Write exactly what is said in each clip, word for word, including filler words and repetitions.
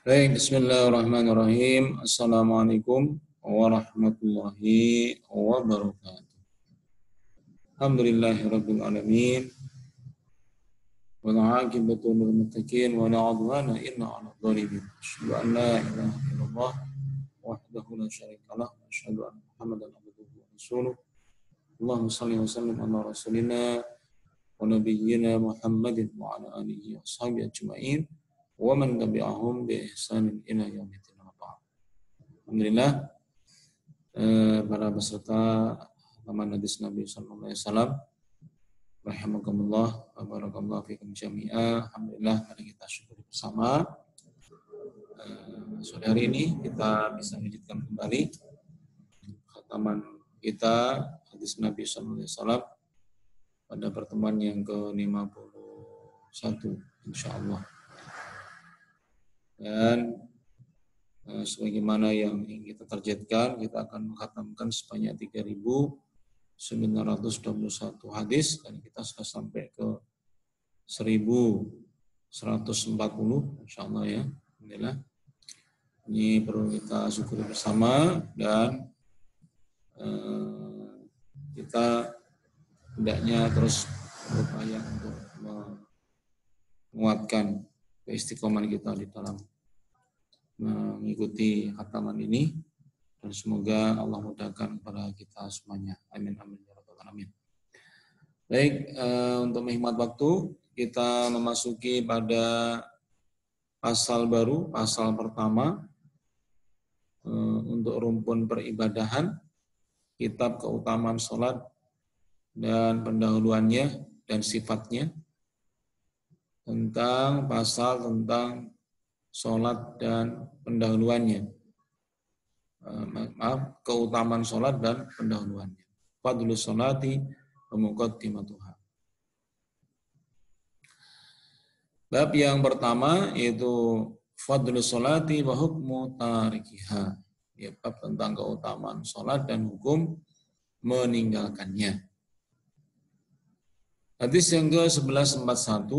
Baik, bismillahirrahmanirrahim. Assalamualaikum warahmatullahi wabarakatuh. Alhamdulillahirabbil alamin. Wal 'aqibatu lil muttaqin wa la 'udwana illa 'alal zalimin. Asyhadu an la ilaha illallah wahdahu la syarika lah wa asyhadu anna Muhammadan abduhu wa rasuluh. Allahumma shalli wa sallim ala rasulina wa nabiyyina Muhammadin wa ala alihi wa sahbihi ajma'in. Wa man tabi'ahum bi ihsanin ila yaumiddin. Alhamdulillah, eh, para peserta Taman Hadis Nabi sallallahu alaihi wasallam, rahimakumullah wa barakallahu fikum jami'a. Alhamdulillah, mari kita syukuri bersama. Eh, sore hari ini kita bisa melanjutkan kembali khataman kita Hadis Nabi sallallahu alaihi wasallam pada pertemuan yang ke lima puluh satu insyaallah. Dan eh, sebagaimana yang ingin kita targetkan, kita akan mengkhatamkan sebanyak tiga ribu sembilan ratus dua puluh satu hadis dan kita sudah sampai ke seribu seratus empat puluh insyaallah ya. Alhamdulillah. Ini perlu kita syukuri bersama dan eh, kita hendaknya terus berupaya untuk menguatkan keistiqomahan kita di dalam mengikuti khataman ini dan semoga Allah mudahkan kepada kita semuanya. Amin amin ya rabbal alamin. Baik, eh, untuk menghemat waktu kita memasuki pada pasal baru, pasal pertama eh, untuk rumpun peribadahan, kitab keutamaan sholat dan pendahuluannya dan sifatnya, tentang pasal tentang sholat dan pendahuluannya. Maaf, keutamaan sholat dan pendahuluannya. Fadlus sholati wa muqaddimatuha. Bab yang pertama yaitu fadlus sholati wa hukmu tarikiha. Ya, bab tentang keutamaan sholat dan hukum meninggalkannya. Hadis yang ke sebelas empat puluh satu.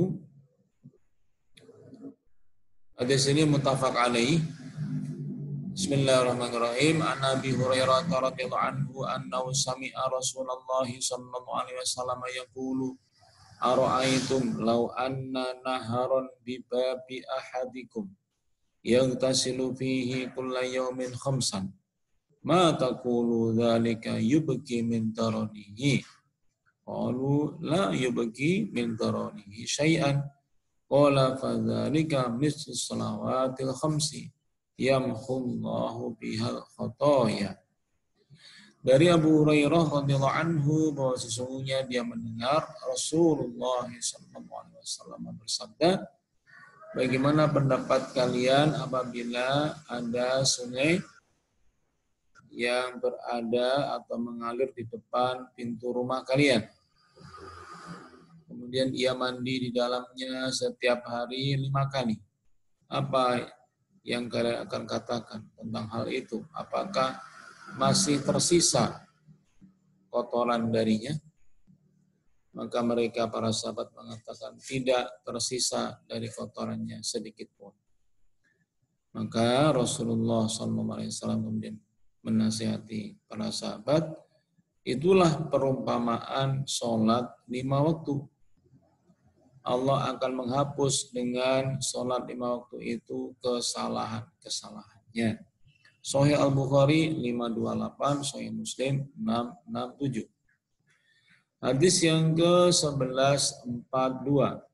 Hadis ini muttafaq alaih. Bismillahirrahmanirrahim. An Abi Hurairah radhiyallahu anhu annahu sami'a Rasulullah sallallahu alaihi wasallam yaqulu ara'aytum law anna naharan bi babi ahadikum yaghtasilu fihi kulla yawmin khamsan ma taqulu dzalika yubki min daranihi qalu la yubki min daranihi syai'an qala fadzalika mislu shalawatil khamsi yamhullahu bihal khotoya. Dari Abu Hurairah radhiyallahu anhu bahwa sesungguhnya dia mendengar Rasulullah sallallahu alaihi wasallam bersabda, bagaimana pendapat kalian apabila ada sungai yang berada atau mengalir di depan pintu rumah kalian? Kemudian ia mandi di dalamnya setiap hari lima kali. Apa yang kalian akan katakan tentang hal itu? Apakah masih tersisa kotoran darinya? Maka mereka para sahabat mengatakan tidak tersisa dari kotorannya sedikit pun. Maka Rasulullah shallallahu alaihi wasallam kemudian menasihati para sahabat, itulah perumpamaan sholat lima waktu. Allah akan menghapus dengan sholat lima waktu itu kesalahan-kesalahannya. Sahih Al-Bukhari lima dua delapan, Sahih Muslim enam enam tujuh. Hadis yang ke sebelas empat puluh dua.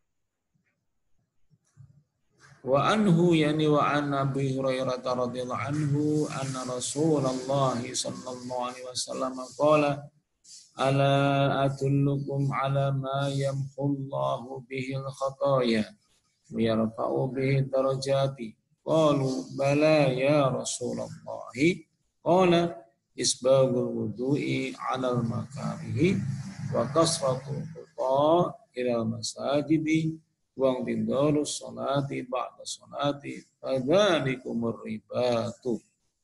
Wa anhu yani wa an Abi Hurairah radhiyallahu anhu anna Rasulullah sallallahu alaihi wasallam qala ala atullukum ala ma yamhullahu bihil khataya wa yarfa'u bihi darajati qalu bala ya Rasulullah qala isbagul wudu'i 'alal makarihi wa kasratu khuta ila masajidi wa intidarus salati ba'da salati fadzalikumur ribatu.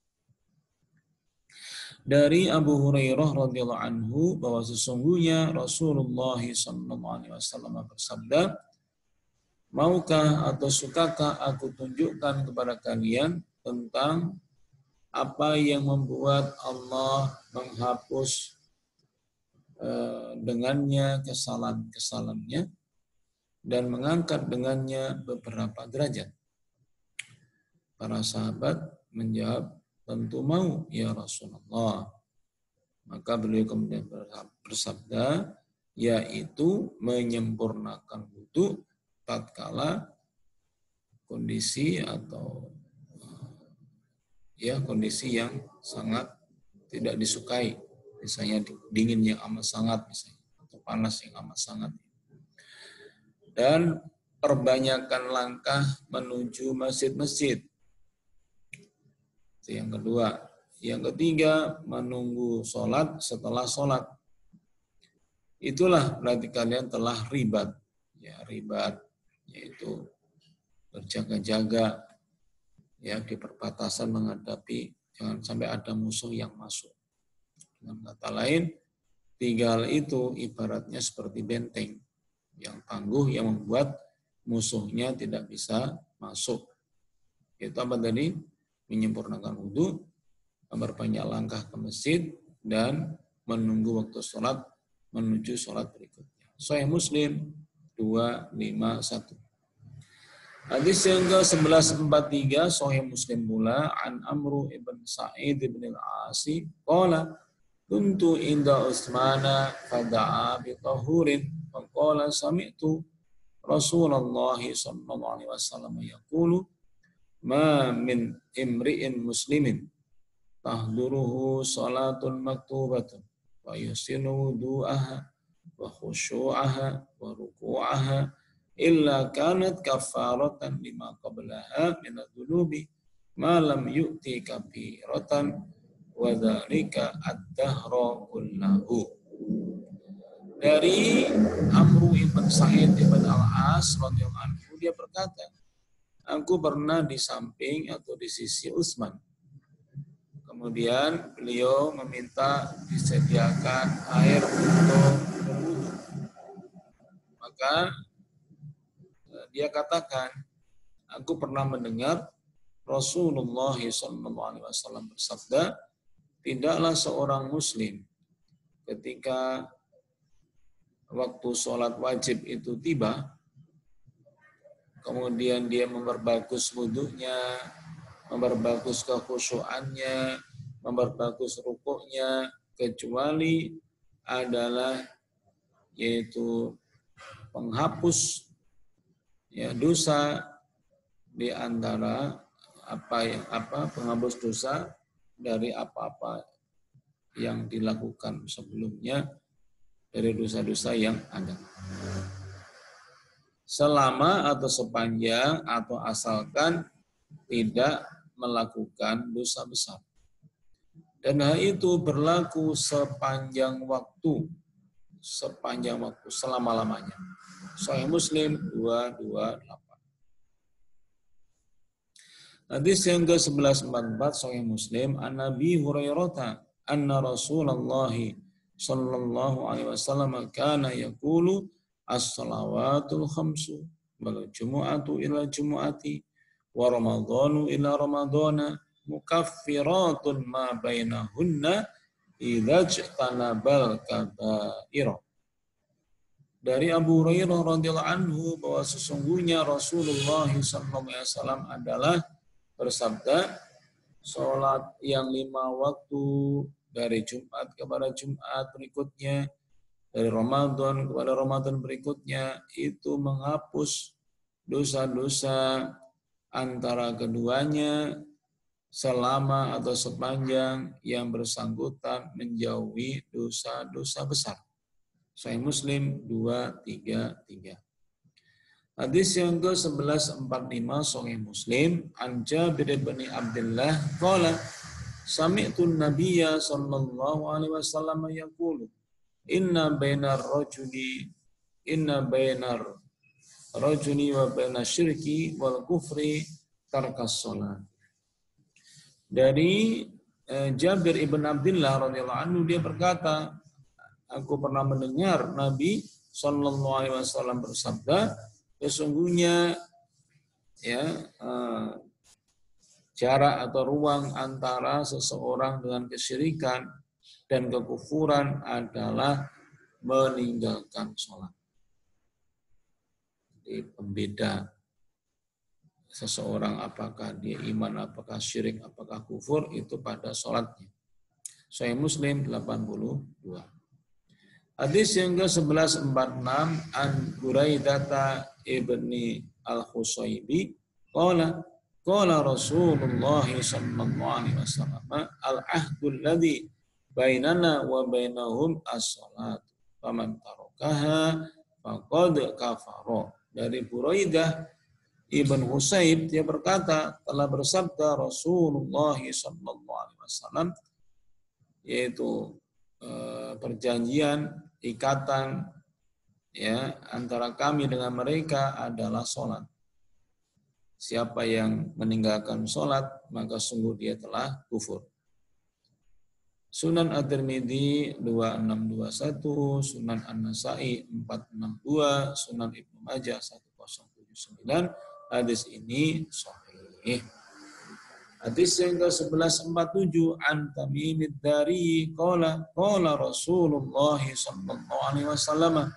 Dari Abu Hurairah radhiyallahu anhu bahwa sesungguhnya Rasulullah sallallahu alaihi wasallam bersabda, maukah atau sukakah aku tunjukkan kepada kalian tentang apa yang membuat Allah menghapus eh, dengannya kesalahan-kesalahannya dan mengangkat dengannya beberapa derajat. Para sahabat menjawab, tentu mau ya Rasulullah. Maka beliau kemudian bersabda, yaitu menyempurnakan wudu tatkala kondisi atau ya kondisi yang sangat tidak disukai, misalnya dingin yang amat sangat misalnya, atau panas yang amat sangat. Dan perbanyakkan langkah menuju masjid-masjid. Itu yang kedua. Yang ketiga, menunggu sholat setelah sholat. Itulah berarti kalian telah ribat. Ya, ribat, yaitu berjaga-jaga ya di perbatasan menghadapi, jangan sampai ada musuh yang masuk. Dengan kata lain, tiga hal itu ibaratnya seperti benteng yang tangguh yang membuat musuhnya tidak bisa masuk. Itu apa tadi? Menyempurnakan wudu, memperbanyak langkah ke masjid, dan menunggu waktu sholat menuju sholat berikutnya. Sahih Muslim dua lima satu. Hadis yang ke sebelas empat puluh tiga Sahih Muslim pula an Amru ibn Sa'id ibn al-Asi qala kuntu inda Utsmana fada'a bi tahurin faqala sami'tu Rasulullah sallallahu alaihi wasallam yaqulu ma min imri'in muslimin tahduruhu salatun maktubatun wa yusinu wudu'aha wa khushu'aha wa ruku'aha illa kanat kafaratan lima qablaha min adz-dzunubi ma lam yu'ti kabiratan wa dzalika ad-dahra kullahu. Dari Amru ibn Sa'id ibn al-As radhiyallahu anhu, dia berkata, aku pernah di samping atau di sisi Utsman. Kemudian beliau meminta disediakan air untuk berwudu. Maka dia katakan, aku pernah mendengar Rasulullah shallallahu alaihi wasallam bersabda, tidaklah seorang muslim ketika waktu sholat wajib itu tiba, kemudian dia memperbagus wudunya, memperbagus kekhusyuannya, memperbagus rukuknya, kecuali adalah yaitu penghapus ya dosa di antara apa yang apa penghapus dosa dari apa-apa yang dilakukan sebelumnya dari dosa-dosa yang ada. Selama atau sepanjang atau asalkan tidak melakukan dosa besar. Dan hal itu berlaku sepanjang waktu, sepanjang waktu, selama-lamanya. Sahih Muslim dua dua delapan. Hadis yang ke sebelas empat puluh empat Sahih Muslim an Nabi Hurairah anna Rasulullah sallallahu alaihi wasallam kana yaqulu as-salawatul khamsu wal jumu'atu ila jumu'ati wa ramadhanu ila ramadhana mukaffiratun ma bainahunna idza jtanabal kaba'ira. Dari Abu Hurairah radhiyallahu anhu bahwa sesungguhnya Rasulullah sallallahu alaihi wasallam adalah bersabda, sholat yang lima waktu dari Jumat kepada Jumat berikutnya, dari Ramadan kepada Ramadan berikutnya, itu menghapus dosa-dosa antara keduanya selama atau sepanjang yang bersangkutan menjauhi dosa-dosa besar. Sahih Muslim dua tiga tiga. Hadis yang ke sebelas empat puluh lima Sahih Muslim an Jabir bin Abdullah qala sami'tu an-nabiyya sallallahu alaihi wasallam yaqulu inna bainar rajuli inna bainar rajuli wa bainas syirki wal kufri tarkas shalah. Dari eh, Jabir ibn Abdullah radhiyallahu anhu, dia berkata, aku pernah mendengar Nabi sallallahu alaihi wasallam bersabda, sesungguhnya ya eh, jarak atau ruang antara seseorang dengan kesyirikan dan kekufuran adalah meninggalkan sholat. Jadi pembeda seseorang apakah dia iman, apakah syirik, apakah kufur itu pada sholatnya. Sahih Muslim delapan puluh dua. Hadis yang ke sebelas empat puluh enam an Buraidah ibni al-Husaybi qala qala Rasulullah sallallahu alaihi wasallam al-ahdul ladzi bainana wa bainahum as-salat faman tarakaha faqad kafara. Dari Buraidah ibn Husayb dia berkata telah bersabda Rasulullah sallallahu alaihi wasallam, yaitu eh, perjanjian ikatan ya antara kami dengan mereka adalah sholat. Siapa yang meninggalkan sholat maka sungguh dia telah kufur. Sunan At-Tirmidzi dua enam dua satu, Sunan An-Nasa'i empat enam dua, Sunan Ibnu Majah sepuluh tujuh sembilan. Hadis ini sahih. Hadis yang ke sebelas empat puluh tujuh an Tamimid Dari qala qala Rasulullah sallallahu alaihi wasallam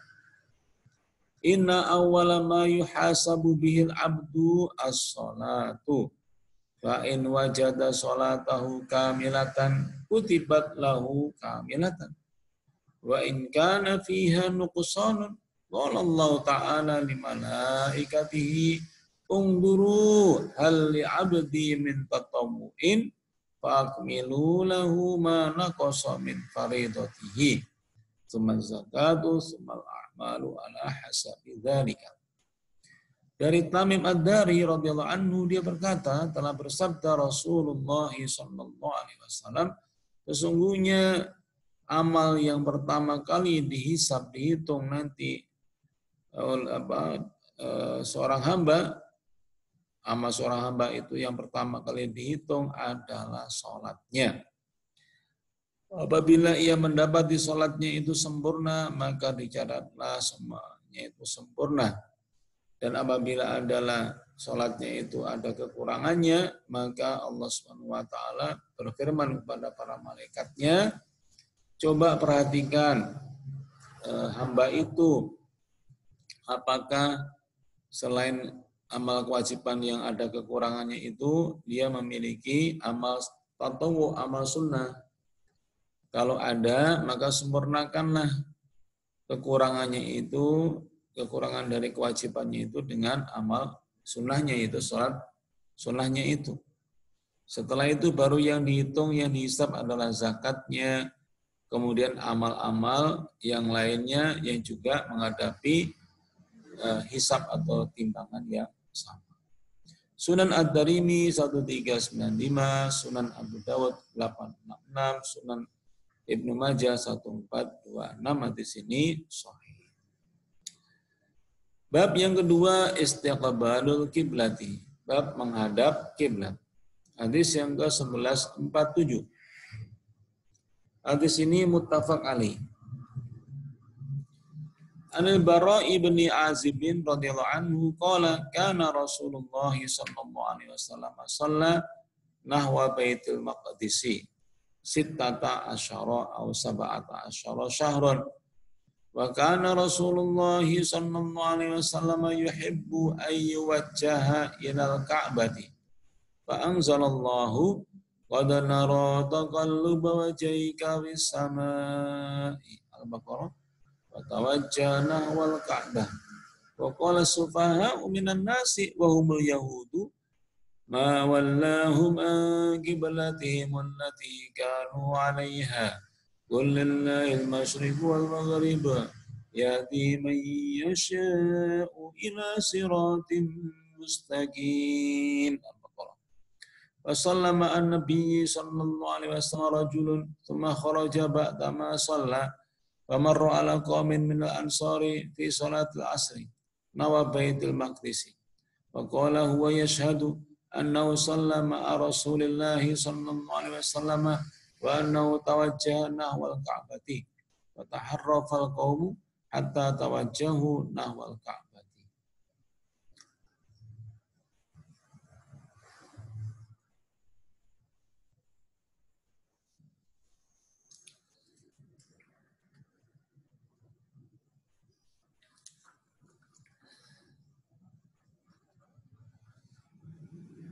inna awwala ma yuhasabu bihil abdu as-salatu fa in wajada salatahu kamilatan kutibat lahu kamilatan wa in kana fiha nuqsanun qala Allah ta'ala li malaikatihi ungduru hal li abdi min tatammu'in fa'akmilu lahu ma naqasa min faridatihi tsumma zakatu tsumma al-a'malu ala hasabi dzalika. Dari Tamim Ad-Dari radhiyallahu anhu dia berkata telah bersabda Rasulullah sallallahu alaihi wasallam, sesungguhnya amal yang pertama kali dihisab dihitung nanti oleh apa seorang hamba. Amal seorang hamba itu yang pertama kali dihitung adalah sholatnya. Apabila ia mendapati sholatnya itu sempurna, maka dicatatlah semuanya itu sempurna. Dan apabila adalah sholatnya itu ada kekurangannya, maka Allah subhanahu wa taala berfirman kepada para malaikatnya, coba perhatikan eh, hamba itu, apakah selain amal kewajiban yang ada kekurangannya itu, dia memiliki amal tatawu, amal sunnah. Kalau ada, maka sempurnakanlah kekurangannya itu, kekurangan dari kewajibannya itu dengan amal sunnahnya itu, sholat sunnahnya itu. Setelah itu baru yang dihitung, yang dihisab adalah zakatnya, kemudian amal-amal yang lainnya yang juga menghadapi uh, hisab atau timbangan yang sama. Sunan Ad-Darimi seribu tiga ratus sembilan puluh lima, Sunan Abu Dawud delapan enam enam, Sunan Ibnu Majah seribu empat ratus dua puluh enam. Hadis ini sahih. Bab yang kedua, istiqbalul kiblati, bab menghadap kiblat. Hadis yang ke sebelas empat puluh tujuh. Hadis ini muttafaq alaih. Anil Bara ibni Azib radhiyallahu anhu qala kana Rasulullah sallallahu alaihi wasallam shalla nahwa Baitul Maqdis sittata asyara aw sab'ata asyara syahran wa kana Rasulullah sallallahu alaihi wasallam yuhibbu ay yuwajjaha ilal Ka'bati fa anzalallahu qad nara taqalluba wajhika fis samaa'i. Al-Baqarah. Watawajjah nahwal Ka'bah. Wa qala sufaha'u minan nasi wa humul yahudu ma wallahum an qiblatihim allati kanu 'alaiha. Qul lillahil masyriqu wal maghrib yahdi man yasha'u ila siratin mustaqim. Wa sallama an-nabiy sallallahu alaihi wasallam rajulun thumma kharaja ba'da ma shalla Famarra ala qaumin min al-ansari fi salatil asri nawa Baitul Maqdis. Wa qala huwa yashhadu annahu shalla ma'a Rasulillah sallallahu alaihi wasallam wa annahu tawajjaha nahwal Ka'bati. Wa taharrafa al-qaumu hatta tawajjahu nahwal Ka'bati.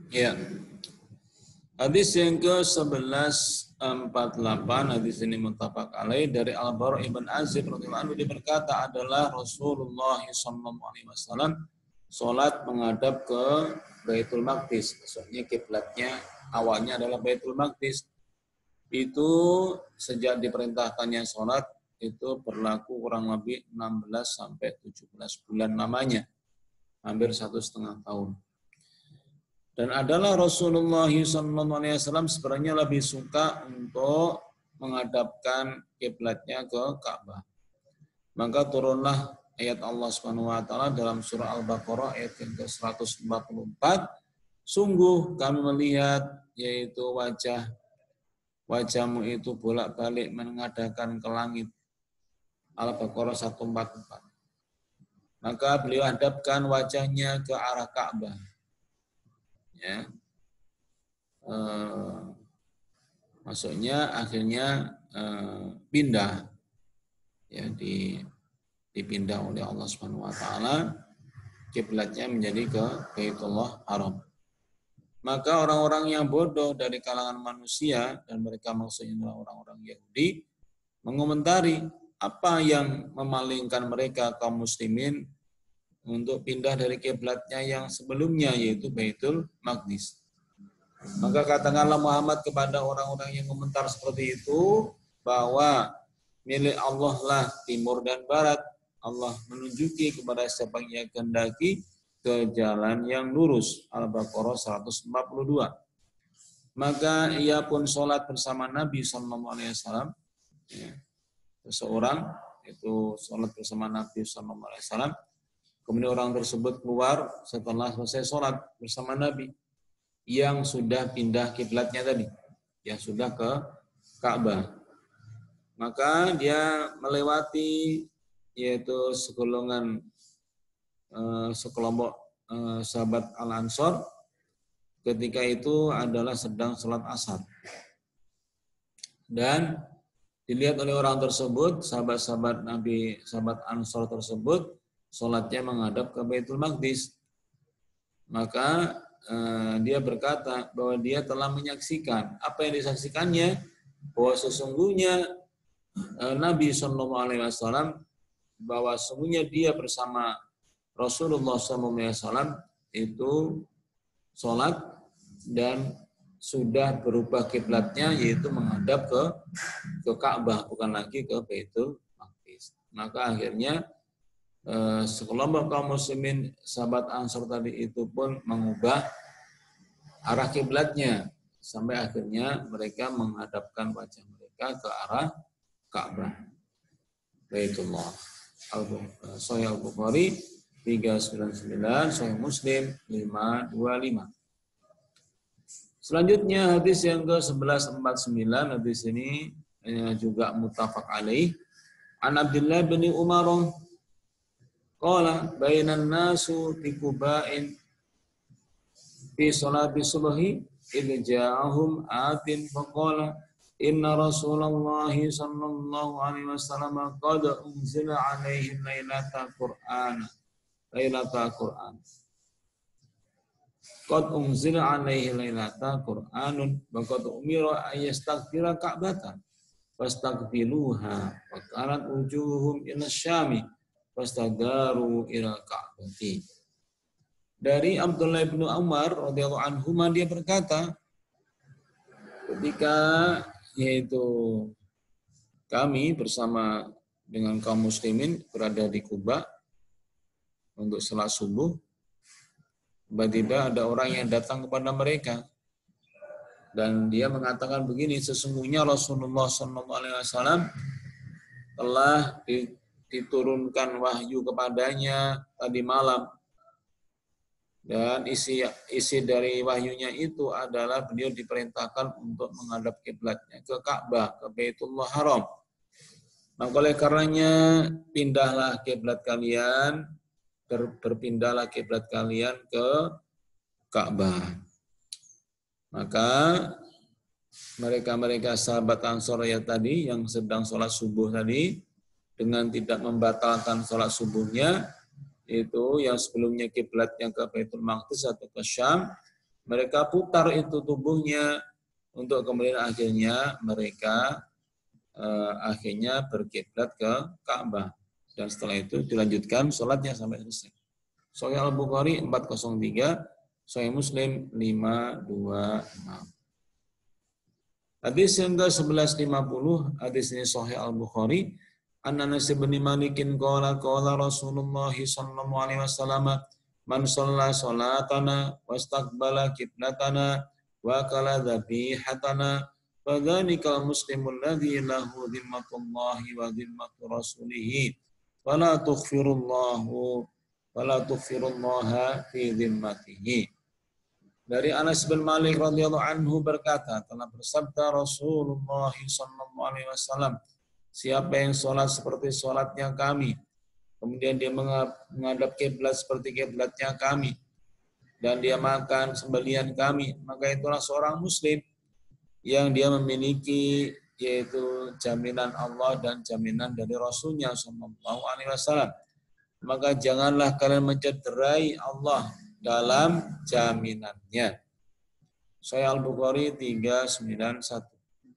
Ya. Hadis yang ke sebelas empat puluh delapan, hadis ini muttafaq alaih dari Al-Bara' ibn Azib radhiyallahu anhu, dia berkata adalah Rasulullah sallallahu alaihi wasallam salat menghadap ke Baitul Maqdis. Maksudnya kiblatnya awalnya adalah Baitul Maqdis. Itu sejak diperintahkannya salat itu berlaku kurang lebih enam belas sampai tujuh belas bulan lamanya. Hampir satu setengah tahun. Dan adalah Rasulullah shallallahu alaihi wasallam sebenarnya lebih suka untuk menghadapkan kiblatnya ke Ka'bah. Maka turunlah ayat Allah Subhanahu wa taala dalam surah Al-Baqarah ayat yang ke seratus empat puluh empat. Sungguh kami melihat yaitu wajah wajahmu itu bolak-balik menghadapkan ke langit. Al-Baqarah seratus empat puluh empat. Maka beliau hadapkan wajahnya ke arah Ka'bah. Ya, eh, maksudnya akhirnya eh, pindah, ya di, dipindah oleh Allah Subhanahu Wa Taala kiblatnya menjadi ke Baitullah Haram. Maka orang-orang yang bodoh dari kalangan manusia dan mereka maksudnya adalah orang-orang Yahudi mengomentari apa yang memalingkan mereka kaum muslimin untuk pindah dari kiblatnya yang sebelumnya yaitu Baitul Maqdis. Maka katakanlah Muhammad kepada orang-orang yang komentar seperti itu bahwa milik Allah lah timur dan barat. Allah menunjuki kepada siapa yang kehendaki ke jalan yang lurus. Al-Baqarah seratus empat puluh dua. Maka ia pun sholat bersama Nabi Sallallahu Alaihi Wasallam. Ya. Seseorang itu sholat bersama Nabi Sallallahu Alaihi Wasallam. Kemudian orang tersebut keluar setelah selesai sholat bersama Nabi yang sudah pindah kiblatnya tadi, yang sudah ke Ka'bah. Maka dia melewati yaitu segolongan eh, sekelompok eh, sahabat Al-Ansor ketika itu adalah sedang sholat asar. Dan dilihat oleh orang tersebut, sahabat-sahabat Nabi, sahabat Ansor tersebut, sholatnya menghadap ke Baitul Maqdis. Maka eh, dia berkata bahwa dia telah menyaksikan. Apa yang disaksikannya? Bahwa sesungguhnya eh, Nabi Shallallahu Alaihi Wasallam, bahwa sesungguhnya dia bersama Rasulullah Shallallahu Alaihi Wasallam itu sholat dan sudah berubah kiblatnya yaitu menghadap ke ke Ka'bah, bukan lagi ke Baitul Maqdis. Maka akhirnya Eh, sekelompok kaum muslimin sahabat Ansor tadi itu pun mengubah arah kiblatnya sampai akhirnya mereka menghadapkan wajah mereka ke arah Ka'bah. Baitullah. Sahih Al-Bukhari tiga ratus sembilan puluh sembilan, Sahih Muslim lima ratus dua puluh lima. Selanjutnya hadis yang ke sebelas empat puluh sembilan, hadis ini juga muttafaq alaih. An Abdullah bin Umar qala bainan nasu fi Quba'in fi sholati subhi idh ja'ahum atin faqala inna Rasulullah sallallahu alaihi wasallam qad unzila alaihi lailata Qur'an lailata Qur'an qad unzila alaihi lailata Qur'anun wa qad umira ayastaghfira ka'batan fastaqbiluha wa kanat wujuhum ila syami fastadaru ila ka'bati. Dari Abdullah bin Umar radhiyallahu anhu dia berkata ketika yaitu kami bersama dengan kaum muslimin berada di Kuba untuk salat subuh, tiba-tiba ada orang yang datang kepada mereka dan dia mengatakan begini, sesungguhnya Rasulullah sallallahu alaihi wasallam telah diturunkan wahyu kepadanya tadi malam. Dan isi isi dari wahyunya itu adalah beliau diperintahkan untuk menghadap kiblatnya ke Ka'bah, ke Baitullah Haram. Maka oleh karenanya pindahlah kiblat kalian, ber, berpindahlah kiblat kalian ke Ka'bah. Maka mereka-mereka sahabat Ansor ya tadi yang sedang sholat subuh tadi dengan tidak membatalkan sholat subuhnya, itu yang sebelumnya kiblatnya ke Baitul Maqdis atau ke Syam, Mereka putar itu tubuhnya untuk kemudian akhirnya mereka eh, akhirnya berkiblat ke Ka'bah. Dan setelah itu dilanjutkan sholatnya sampai selesai. Sahih Al-Bukhari empat nol tiga, Sahih Muslim lima dua enam. Hadis yang ke sebelas lima puluh, hadis ini Sahih Al-Bukhari. An-Anas bin Malikin qala qala Rasulullah sallallahu alaihi wasallam man shalla salatana wastaqbala qiblatana wa kala dhabihatana fadzalikal muslimul ladzi lahu dhimmatullahi wa dhimmatu rasulih wala tughfirullahu wala tughfirullaha fi dhimmatihi. Dari Anas bin Malik radhiyallahu anhu berkata, telah bersabda Rasulullah sallallahu alaihi wasallam, siapa yang sholat seperti sholatnya kami, kemudian dia menghadap kiblat seperti kiblatnya kami, dan dia makan sembelihan kami, maka itulah seorang muslim yang dia memiliki yaitu jaminan Allah dan jaminan dari Rasulnya sallallahu alaihi wasallam. Maka janganlah kalian mencederai Allah dalam jaminannya. Sahih Al-Bukhari tiga sembilan satu.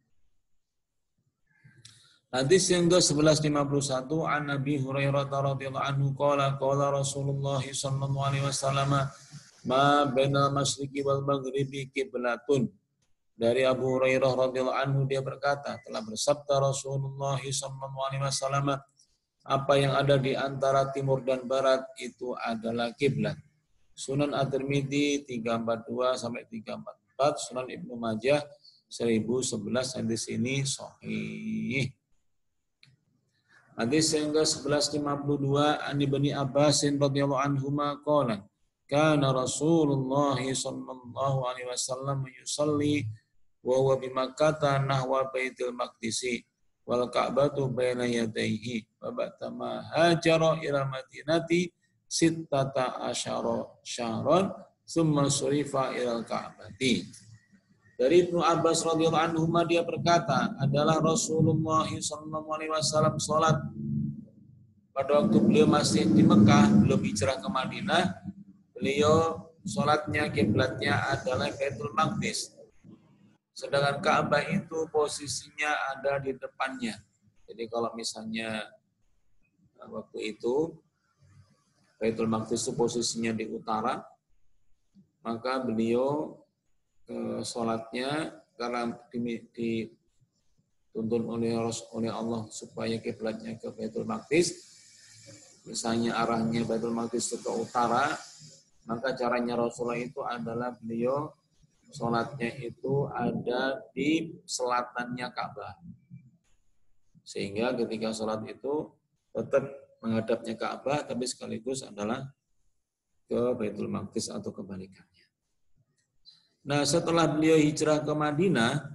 Hadis yang ke sebelas lima puluh satu, an Nabi Hurairah radhiyallahu anhu qala qala Rasulullah sallallahu alaihi wasallam ma bainal masyriqi wal maghribi qiblatun. Dari Abu Hurairah radhiyallahu anhu dia berkata, telah bersabda Rasulullah sallallahu alaihi wasallam, apa yang ada di antara timur dan barat itu adalah kiblat. Sunan At-Tirmidzi tiga empat dua sampai tiga empat empat, Sunan Ibnu Majah seribu sebelas, hadis ini sahih. Hadis yang ke sebelas lima puluh dua, an Ibnu Abbas radhiyallahu anhuma qala kana Rasulullah sallallahu alaihi wasallam yusalli wa huwa bi Makkah nahwa Baitul Maqdis wal Ka'batu baina yadayhi wa ba'dama hajara ila Madinati sittata asyara syahran summa surifa ila Ka'bati. Dari Ibnu Abbas radhiyallahu anhu dia berkata, adalah Rasulullah sallallahu alaihi wasallam salat pada waktu beliau masih di Mekah, belum hijrah ke Madinah. Beliau salatnya kiblatnya adalah Baitul Maqdis. Sedangkan Ka'bah itu posisinya ada di depannya. Jadi kalau misalnya waktu itu Baitul Maqdis itu posisinya di utara, maka beliau ke sholatnya karena dituntun oleh oleh Allah supaya kiblatnya ke Baitul Maqdis, misalnya arahnya Baitul Maqdis ke utara, maka caranya Rasulullah itu adalah beliau sholatnya itu ada di selatannya Ka'bah, sehingga ketika sholat itu tetap menghadapnya Ka'bah, tapi sekaligus adalah ke Baitul Maqdis atau kebalikannya. Nah, setelah beliau hijrah ke Madinah,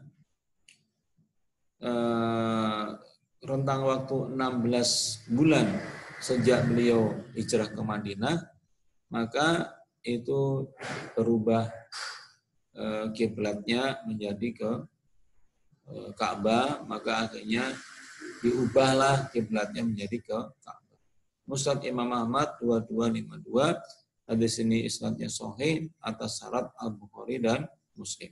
eh, rentang waktu enam belas bulan sejak beliau hijrah ke Madinah, maka itu berubah eh, kiblatnya menjadi ke eh, Ka'bah, maka akhirnya diubahlah kiblatnya menjadi ke Ka'bah. Musnad Imam Ahmad dua dua lima dua. Hadis ini isnadnya sahih atas syarat Al-Bukhari dan Muslim.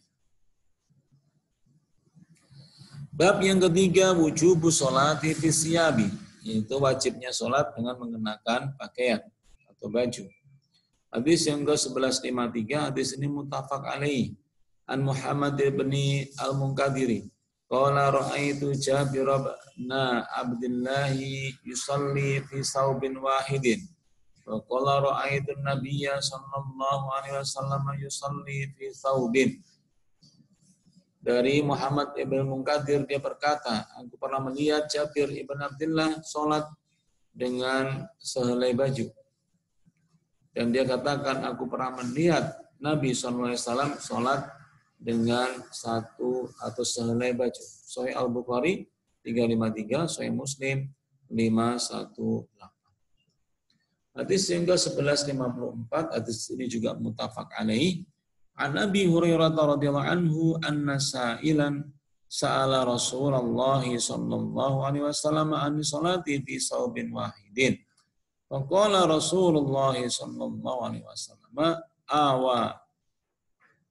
Bab yang ketiga, wujubus sholati fi siyabi, yaitu wajibnya sholat dengan mengenakan pakaian atau baju. Hadis yang ke sebelas lima puluh tiga, hadis ini muttafaq alaih. An Muhammad bin Al-Munkadiri qala ra'aitu Jabir bin Abdullah yusalli fi saubin wahidin. Wa qala ra'aitu an-nabiyya sallallahu alaihi wasallam yusalli fi thawbin. Dari Muhammad ibn Munkadir dia berkata, aku pernah melihat Jabir ibn Abdullah salat dengan sehelai baju. Dan dia katakan, aku pernah melihat Nabi sallallahu alaihi wasallam salat dengan satu atau sehelai baju. Sahih Al-Bukhari tiga lima tiga, Sahih Muslim lima satu delapan. Hadis yang ke sebelas lima puluh empat, hadis ini juga muttafaq alaih. An Abi Hurairah radhiyallahu anhu anna sa'ilan sa'ala Rasulullah sallallahu alaihi wasallam an salati fi saubin wahidin. Wa qala Rasulullah sallallahu alaihi wasallam awa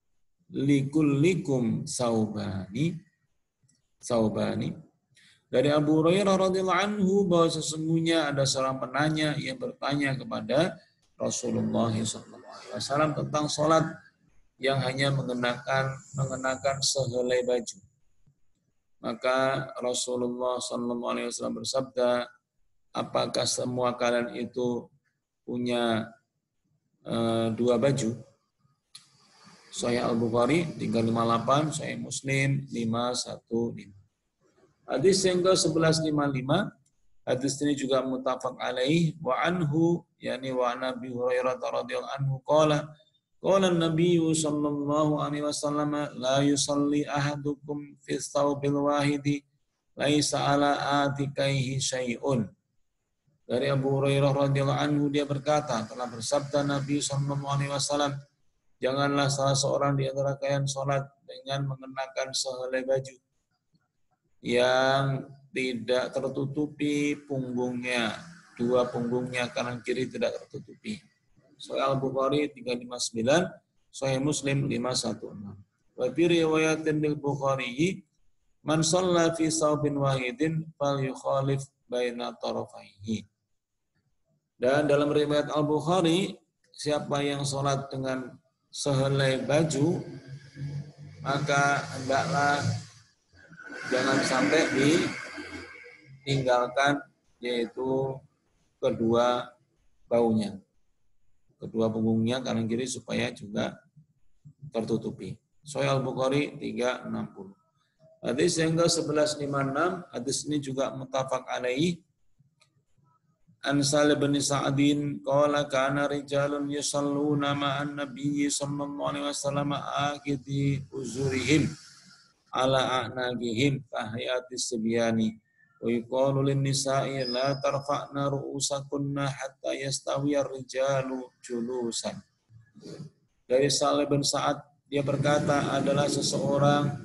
likullikum saubani saubani. Dari Abu Hurairah radhiyallahu anhu bahwa sesungguhnya ada seorang penanya yang bertanya kepada Rasulullah shallallahu alaihi wasallam tentang sholat yang hanya mengenakan mengenakan sehelai baju. Maka Rasulullah shallallahu alaihi wasallam bersabda, apakah semua kalian itu punya uh, dua baju? Sahih Al-Bukhari tiga ratus lima puluh delapan, Sahih Muslim lima satu lima. Hadis yang ke sebelas lima puluh lima, hadis ini juga muttafaq alaih wa anhu yani wa Nabi Hurairah radhiyallahu anhu qala qala an-nabiy sallallahu alaihi wasallam la yusalli ahadukum fi thawbil wahidi laisa ala atikaihi syai'un. Dari Abu Hurairah radhiyallahu anhu dia berkata, telah bersabda Nabi sallallahu alaihi wasallam, janganlah salah seorang di antara kalian salat dengan mengenakan sehelai baju yang tidak tertutupi punggungnya, dua punggungnya kanan kiri tidak tertutupi. Sahih Al-Bukhari tiga ratus lima puluh sembilan, Sahih Muslim lima satu enam. Wa fi riwayatin lil Bukhari, man shalla fi saubin wahidin falyukhalif baina tarafaihi. Dan dalam riwayat Al-Bukhari, siapa yang salat dengan sehelai baju, maka hendaklah jangan sampai ditinggalkan, yaitu kedua baunya, kedua punggungnya kanan kiri supaya juga tertutupi. Sahih Al-Bukhari tiga ratus enam puluh. Hadis yang ke sebelas lima puluh enam, hadis ini juga muttafaq alaih. An Salim bin Sa'din qala kana rijalun yusalluna ma'an nabiyyi sallallahu alaihi wasallam akidi uzurihim ala a'naqihim kahayatis sibyani wa yuqalu lin nisa'i la tarfa'na ru'usakunna hatta yastawiya ar-rijalu julusan. Dari Salim bin Sa'ad dia berkata, adalah seseorang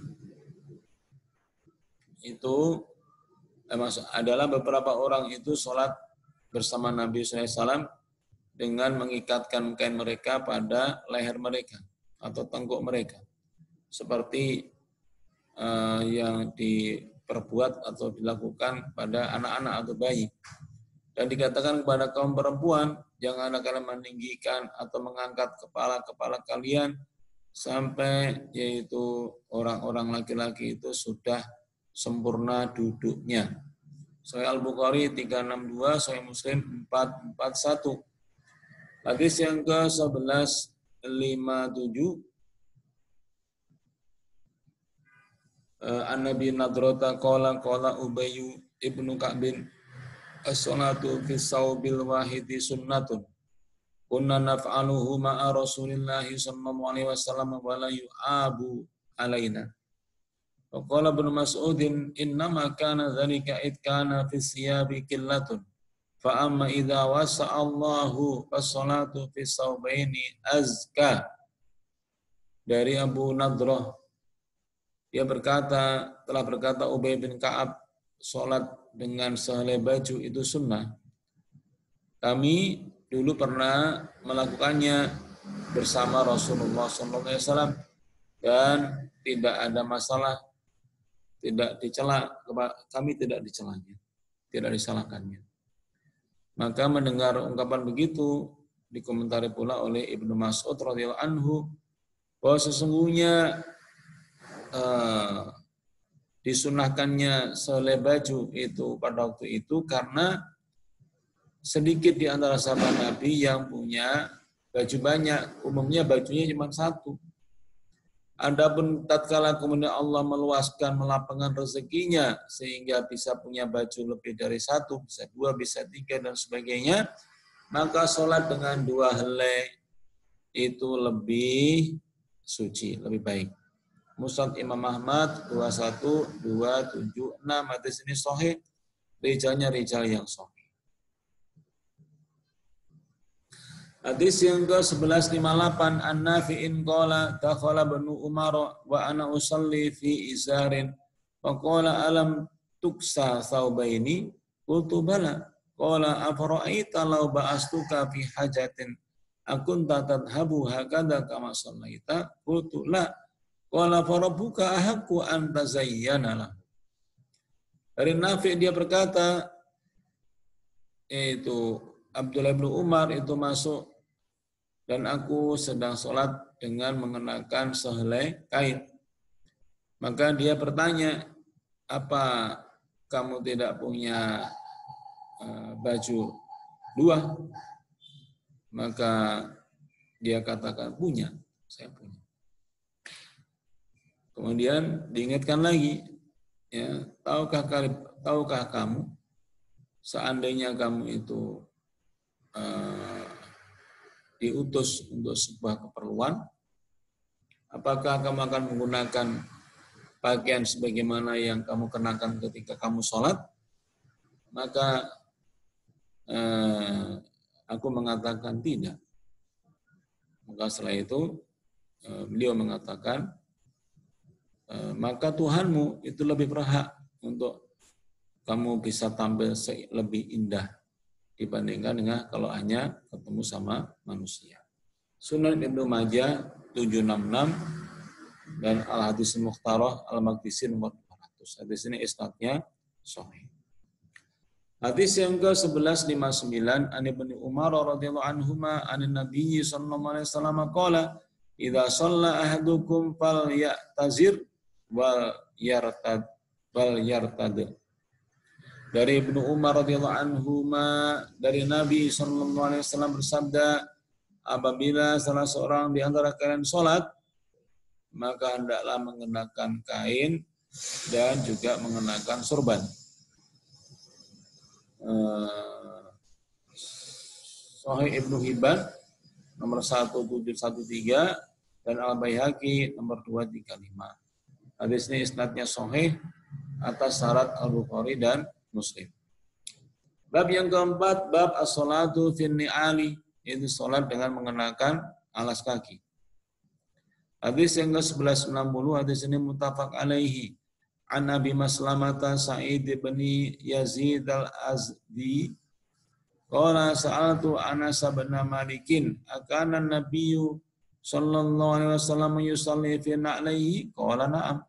itu eh, adalah beberapa orang itu sholat bersama Nabi shallallahu alaihi wasallam dengan mengikatkan kain mereka pada leher mereka atau tengkuk mereka, seperti uh, yang diperbuat atau dilakukan pada anak-anak atau bayi. Dan dikatakan kepada kaum perempuan, janganlah kalian meninggikan atau mengangkat kepala-kepala kalian sampai yaitu orang-orang laki-laki itu sudah sempurna duduknya. Sahih Al-Bukhari tiga ratus enam puluh dua, Sahih Muslim empat ratus empat puluh satu. Hadis yang ke sebelas lima puluh tujuh, An-Nabi Nadrata qala qala Ubayy ibnu Ka'bin as-salatu fi saubil wahidi sunnatun kunna naf'aluhu ma'a Rasulillahi sallallahu alaihi wasallam wa la yu'abu alaina. Wa qala Ibnu Mas'udin innama kana dzalika id kana fi siyabi qillatun fa amma idza wasa Allahu fas-salatu fi saubaini azka. Dari Abu Nadrah dia berkata, telah berkata Ubay bin Ka'ab, salat dengan sehelai baju itu sunnah. Kami dulu pernah melakukannya bersama Rasulullah shallallahu alaihi wasallam dan tidak ada masalah, tidak dicela, kami tidak dicelanya, tidak disalahkannya. Maka mendengar ungkapan begitu dikomentari pula oleh Ibnu Mas'ud radhiyallahu anhu bahwa sesungguhnya uh, disunahkannya sehelai baju itu pada waktu itu karena sedikit di antara sahabat Nabi yang punya baju banyak, umumnya bajunya cuma satu. Adapun tatkala kemudian Allah meluaskan, melapangkan rezekinya sehingga bisa punya baju lebih dari satu, bisa dua, bisa tiga dan sebagainya, maka sholat dengan dua helai itu lebih suci, lebih baik. Musnad Imam Ahmad dua satu dua tujuh enam, hadis ini sahih, rijalnya rijal yang sahih. Hadis yang ke sebelas lima puluh delapan, An-Nafi'in qala dakhala Banu Umar wa ana usalli fi izarin wa qala alam tuksa thawbaini qultu bala qala afara'aita law ba'astuka fi hajatin akunta tadhhabu hakadha kama sallaita qultu la Qala farabbuka ahaqqu an tazayyana lahu. Dari Nafi' dia berkata, itu Abdullah bin Umar itu masuk dan aku sedang sholat dengan mengenakan sehelai kain. Maka dia bertanya, apa kamu tidak punya uh, baju dua? Maka dia katakan, punya, saya punya. Kemudian diingatkan lagi, ya, tahukah tahukah kamu seandainya kamu itu uh, diutus untuk sebuah keperluan, apakah kamu akan menggunakan pakaian sebagaimana yang kamu kenakan ketika kamu sholat? Maka uh, aku mengatakan tidak. Maka setelah itu uh, beliau mengatakan, maka Tuhanmu itu lebih berhak untuk kamu bisa tampil lebih indah dibandingkan dengan kalau hanya ketemu sama manusia. Sunan Ibnu Majah tujuh enam enam dan Al-Hadis Mukhtarah Al-Maqdisi nomor dua ratus. Hadis ini isnadnya sahih. Hadis yang ke sebelas lima puluh sembilan, an Ibnu Umar radhiyallahu anhuma anin Nabi sallallahu alaihi wasallam qala, "Idza shalla ahadukum falyatazir wal yartad wal yartad." Dari Ibnu Umar radhiyallahu anhuma dari Nabi sallallahu alaihi wasallam bersabda, apabila salah seorang di antara kalian salat, maka hendaklah mengenakan kain dan juga mengenakan sorban. Sahih Ibnu Hibban nomor satu tujuh satu tiga dan Al-Baihaqi nomor dua tiga lima. Hadis ini isnadnya sahih atas syarat Al-Bukhari dan Muslim. Bab yang keempat, bab as-salatu fin ni'ali, itu salat dengan mengenakan alas kaki. Hadis yang ke sebelas enam puluh, hadis ini muttafaq alaihi. An Abi Maslamata Sa'id bin Yazid al-Azdi qala sa'altu Anas bin Malikin akana an-nabiyyu sallallahu alaihi wasallam yusalli fi na'lihi qala na'am.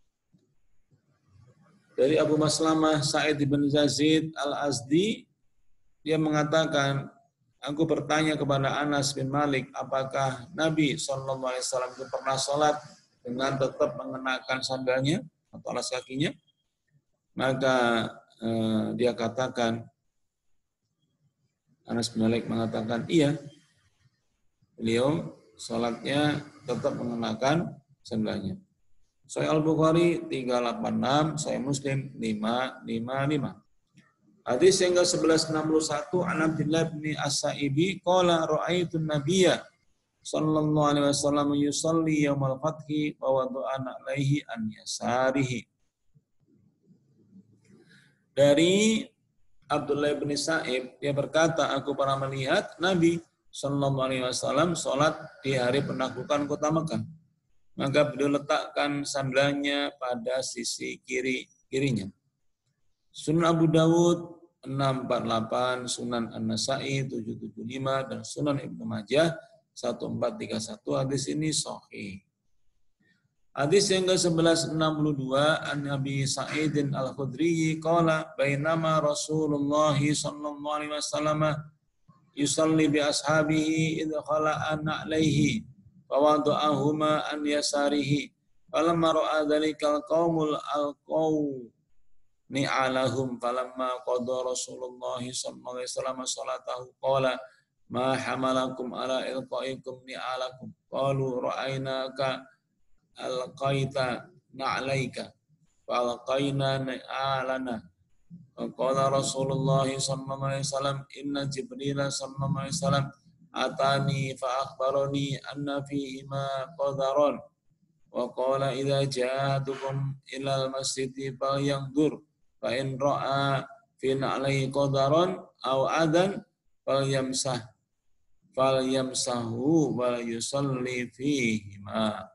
Dari Abu Maslamah Sa'id bin Yazid al-Azdi, dia mengatakan, aku bertanya kepada Anas bin Malik, apakah Nabi sallallahu alaihi wasallam itu pernah sholat dengan tetap mengenakan sandalnya atau alas kakinya? Maka eh, dia katakan, Anas bin Malik mengatakan, iya, beliau sholatnya tetap mengenakan sandalnya. Sahih Al-Bukhari tiga delapan enam, Sahih Muslim lima lima lima. Hadis yang ke sebelas enam puluh satu, an Abdullah bin As-Sa'ibi qala ra'aitu an-nabiyya sallallahu alaihi wasallam yusalli yaumal fathi wa wada'ana alaihi an yasarihi. Dari Abdullah bin Sa'ib, dia berkata, aku pernah melihat Nabi sallallahu alaihi wasallam salat di hari penaklukan kota Mekah. Maka beliau letakkan sandalnya pada sisi kiri kirinya. Sunan Abu Dawud enam empat delapan, Sunan An-Nasa'i tujuh tujuh lima, dan Sunan Ibnu Majah satu empat tiga satu. Hadis ini sahih. Hadis yang ke sebelas enam puluh dua, an Abi Sa'idin Al-Khudri qala bainama Rasulullah sallallahu alaihi wasallam yusalli bi ashabihi idh khala'a alaihi fawadu'ahuma an yasarihi falamma ra'a dhalikal qaumul alqaw ni'alahum falamma qada Rasulullah sallallahu alaihi wasallam salatahu qala ma hamalakum ala ilqaikum ni'alakum qalu ra'ainaka alqaita na'alaika falqaina ni'alana qala Rasulullah sallallahu alaihi wasallam inna Jibril sallallahu alaihi wasallam atani fa akhbarani anna fihi ma qadaran wa qala idza ja'atukum ila al-masjid falyanzur fa in ra'a fi na'lai qadaran aw adan falyamsah falyamsahu wa yusalli fihi ma.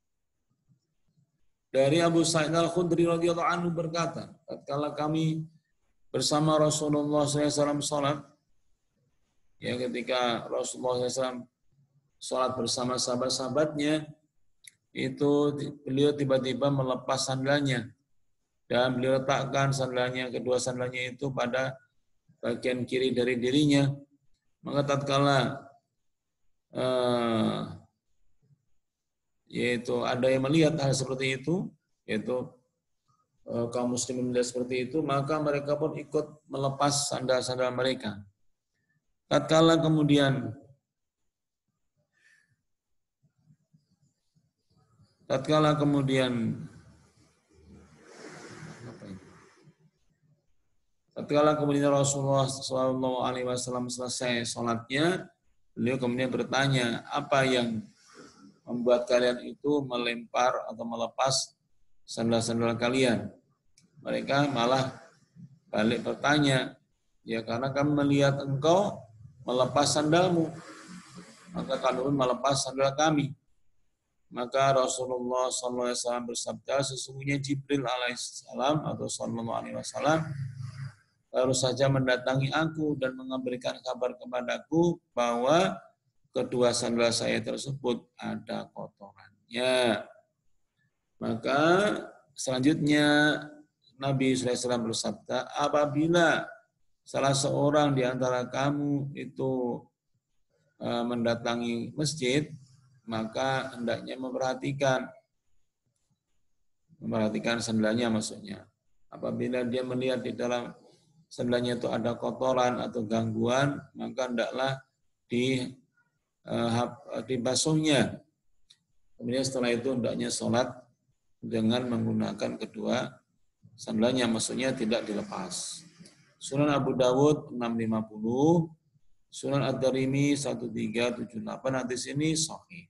Dari Abu Sa'id Al-Khudri radhiyallahu anhu berkata, tatkala kami bersama Rasulullah sallallahu alaihi wasallam salat, ya ketika Rasulullah sallallahu alaihi wasallam salat bersama sahabat-sahabatnya, itu beliau tiba-tiba melepas sandalnya dan beliau letakkan sandalnya, kedua sandalnya itu pada bagian kiri dari dirinya. Maka tatkala eh, yaitu ada yang melihat hal seperti itu, yaitu eh, kaum muslimin melihat seperti itu, maka mereka pun ikut melepas sandal-sandal mereka. Tatkala kemudian tatkala kemudian tatkala kemudian Rasulullah shallallahu alaihi wasallam selesai sholatnya, beliau kemudian bertanya, apa yang membuat kalian itu melempar atau melepas sandal-sandal kalian? Mereka malah balik bertanya, ya karena kami melihat engkau melepas sandalmu, maka kami pun melepas sandal kami. Maka Rasulullah shallallahu alaihi wasallam bersabda, sesungguhnya Jibril alaihissalam atau shallallahu alaihi wasallam baru saja mendatangi aku dan memberikan kabar kepadaku bahwa kedua sandal saya tersebut ada kotorannya. Maka selanjutnya Nabi shallallahu alaihi wasallam bersabda, apabila salah seorang di antara kamu itu mendatangi masjid, maka hendaknya memperhatikan memperhatikan sandalnya maksudnya. Apabila dia melihat di dalam sandalnya itu ada kotoran atau gangguan, maka hendaklah di dibasuhnya. Kemudian setelah itu hendaknya sholat dengan menggunakan kedua sandalnya, maksudnya tidak dilepas. Sunan Abu Dawud enam lima puluh, Sunan Ad-Darimi satu tiga tujuh delapan, hadis ini sahih.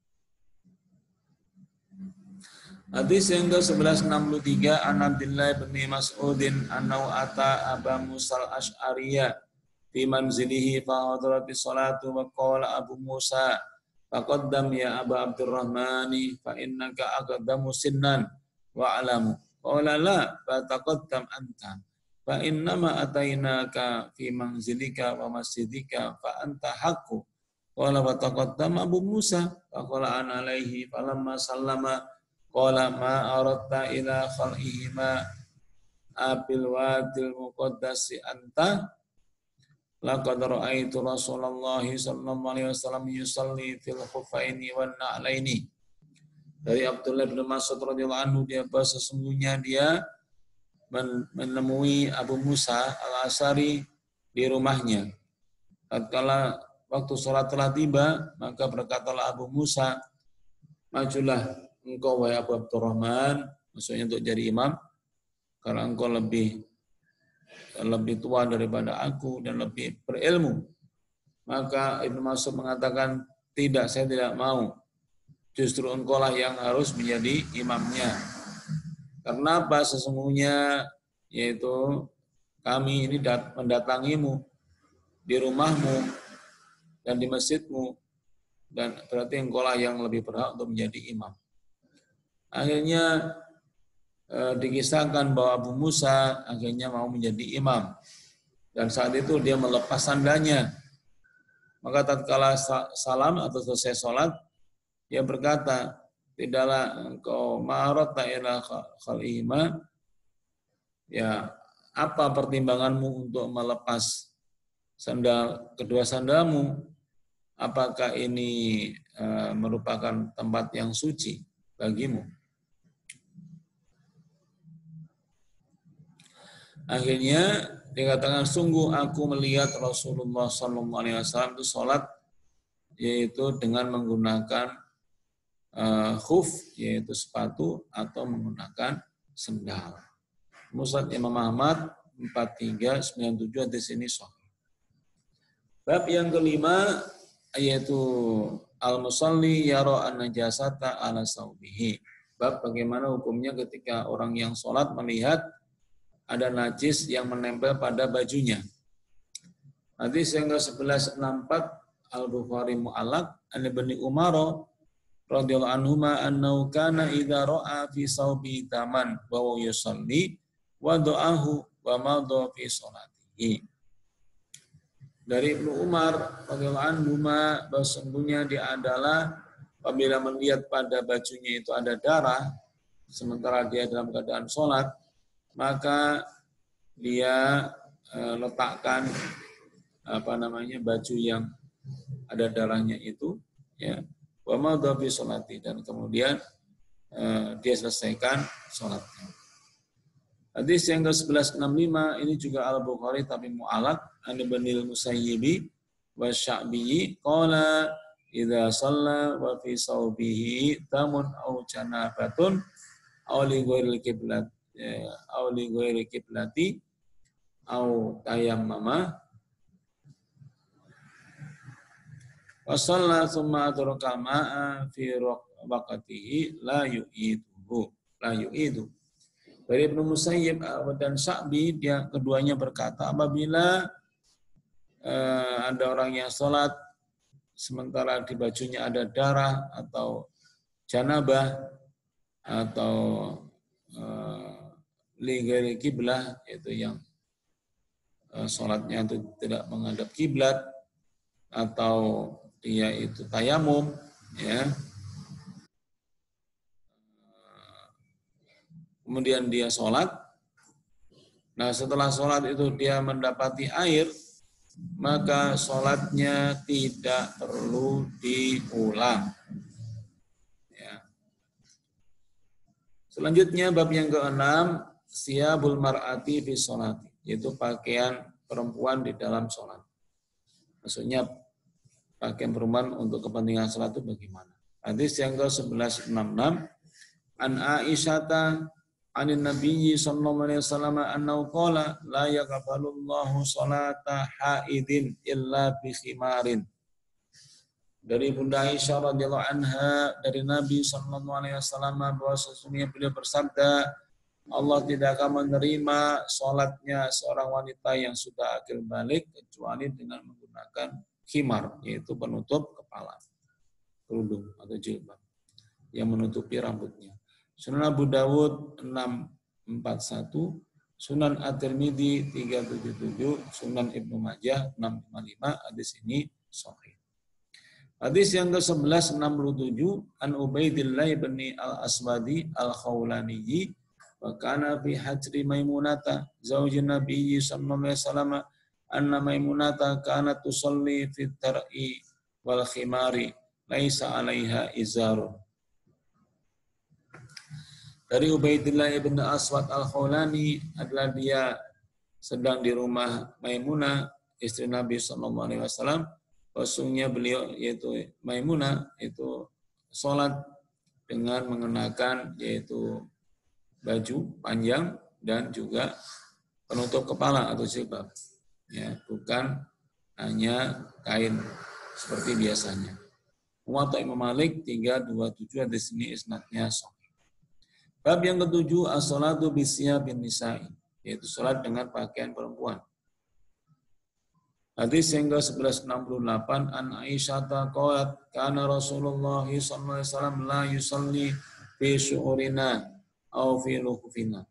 Hadis yang ke sebelas enam puluh tiga, an Abdullah bin Mas'udin annahu ata Aba Musa al-Asy'ariyah fi manzilihi fa hadarati salatu wa qala Abu Musa faqaddam ya Aba Abdurrahmani fa innaka aqdamu sinnan wa alamu qala la fa taqaddam anta fa innama atainaka fi manzilika wa masjidika fa anta haqqu qala fa taqaddam Abu Musa fa qala ana alaihi falamma sallama qala ma aradta ila khal'ihima abil wadil muqaddasi anta laqad ra'aitu Rasulullah sallallahu alaihi wasallam yusalli fil khuffaini wan na'laini. Dari Abdullah bin Mas'ud radhiyallahu anhu, dia bahwa sesungguhnya dia menemui Abu Musa al-Asy'ari di rumahnya. Tatkala waktu sholat telah tiba, maka berkatalah Abu Musa, majulah engkau wahai Abu Abdurrahman, maksudnya untuk jadi imam, karena engkau lebih lebih tua daripada aku dan lebih berilmu. Maka Ibnu Mas'ud mengatakan, tidak, saya tidak mau. Justru engkau lah yang harus menjadi imamnya. Karena apa? Sesungguhnya yaitu kami ini mendatangimu di rumahmu dan di masjidmu, dan berarti engkau lah yang lebih berhak untuk menjadi imam. Akhirnya E, dikisahkan bahwa Abu Musa akhirnya mau menjadi imam, dan saat itu dia melepas sandalnya. Maka tatkala salam atau selesai sholat, dia berkata, tidaklah engkau ma'aradta ila khal'ihima, ya apa pertimbanganmu untuk melepas sandal kedua sandalmu? Apakah ini e, merupakan tempat yang suci bagimu? Akhirnya dikatakan, sungguh aku melihat Rasulullah shallallahu alaihi wasallam itu sholat yaitu dengan menggunakan uh, khuf, yaitu sepatu, atau menggunakan sendal. Musnad Imam Ahmad empat tiga sembilan tujuh, hadis ini sahih. Bab yang kelima yaitu al-musalli yara an-najasata ala saubihi. Bab bagaimana hukumnya ketika orang yang sholat melihat ada najis yang menempel pada bajunya. Hadis yang ke sebelas enam puluh empat, Al-Bukhari mu'allaq, an Ibnu Umar radhiyallahu anhuma annahu kana idza ra'a fi saubi taman wa huwa yusalli wada'ahu wa madha fi salatihi. Dari Ibnu Umar radhiyallahu anhuma, bahwa sesungguhnya dia adalah apabila melihat pada bajunya itu ada darah, sementara dia dalam keadaan sholat, maka dia e, letakkan apa namanya baju yang ada darahnya itu, ya, wa madha bi sholati, dan kemudian e, dia selesaikan sholatnya. Hadis yang ke sebelas enam puluh lima ini juga Al-Bukhari tapi mu'alaq, an Ibnil Musayyibi wa Sya'bi qala idza shalla wa fi sawbihi tamun aw janabatun aw li ghairil qiblat aw li ghairil qiblati aw tayammama wa shalla thumma adraka ma'a fi waqtihi la yu'iduhu la yu'idu. Dari Ibnu Musayyib dan Sya'bi, dia keduanya berkata, apabila eh, ada orang yang sholat sementara di bajunya ada darah atau janabah atau li ghairi kiblah, yaitu yang eh, sholatnya itu tidak menghadap kiblat, atau dia itu tayamum, ya, kemudian dia sholat. Nah, setelah sholat itu dia mendapati air, maka sholatnya tidak perlu diulang. Ya. Selanjutnya bab yang keenam, siyabul mar'ati fi sholati, yaitu pakaian perempuan di dalam sholat. Maksudnya pakaian perempuan untuk kepentingan sholat itu bagaimana? Hadis yang ke sebelas enam puluh enam, an Aisyata anin nabiyyi sallallahu alaihi wasallam annahu qala la yaqbalullahu salata haidin illa bi khimarin. Dari Bunda Aisyah radhiyallahu anha dari Nabi sallallahu alaihi wasallam bahwa sesungguhnya beliau bersabda, Allah tidak akan menerima salatnya seorang wanita yang sudah akil balik kecuali dengan menggunakan khimar, yaitu penutup kepala, kerudung atau jilbab yang menutupi rambutnya. Sunan Abu Dawud enam empat satu, Sunan At-Tirmidzi tiga tujuh tujuh, Sunan Ibnu Majah enam lima lima, hadis ini sahih. Hadis yang ke sebelas enam puluh tujuh, an Ubaidillah bin Al-Aswadi Al-Khawlani wa kana fi hajri Maimunata zaujin Nabi sallallahu alaihi wasallam anna Maimunata kanat tusalli fi tar'i wal khimari laisa 'alaiha izarun. Dari Ubaidillah ibn Aswad Al-Khawlani adalah dia sedang di rumah Maimunah, istri Nabi shallallahu alaihi wasallam. Sesungguhnya beliau, yaitu Maimunah, itu sholat dengan mengenakan yaitu baju panjang dan juga penutup kepala atau jilbab, ya, bukan hanya kain seperti biasanya. Muwatta Imam Malik tiga dua tujuh, hadis ini isnadnya sahih. Bab yang ketujuh, as-salatu bisiyabin nisa'i, yaitu salat dengan pakaian perempuan. Hadis yang ke sebelas enam puluh delapan, an Aisyah qalat kana Rasulullah sallallahu alaihi wasallam la yusalli fi syu'urina aw fi luhufina.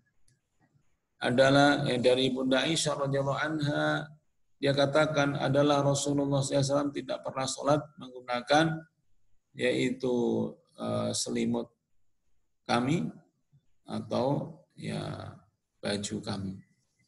Adalah eh, dari Bunda Aisyah radhiyallahu anha, dia katakan adalah Rasulullah sallallahu alaihi wasallam tidak pernah salat menggunakan yaitu uh, selimut kami atau ya baju kami.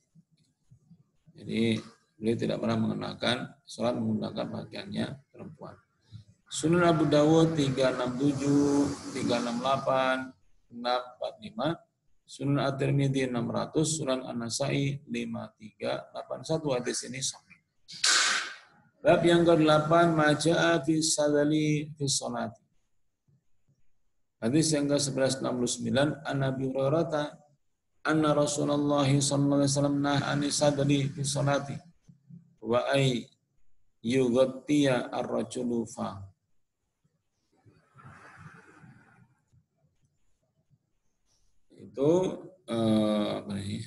Jadi beliau tidak pernah mengenakan sholat menggunakan pakaiannya perempuan. Sunan Abu Dawud tiga enam tujuh, tiga enam delapan, enam empat lima, Sunan At-Tirmidzi enam ratus, Sunan An-Nasa'i lima tiga delapan satu, hadis ini sahih. Bab yang kedelapan, maja'a fi sadali fi sholati. Hadis yang ke sebelas enam puluh sembilan, an Abi Hurairah anna Rasulullah sallallahu alaihi wasallam nahaa an sadri fi sholati wa ay yughtiya ar-rajulu fa. Itu eh, apa ini?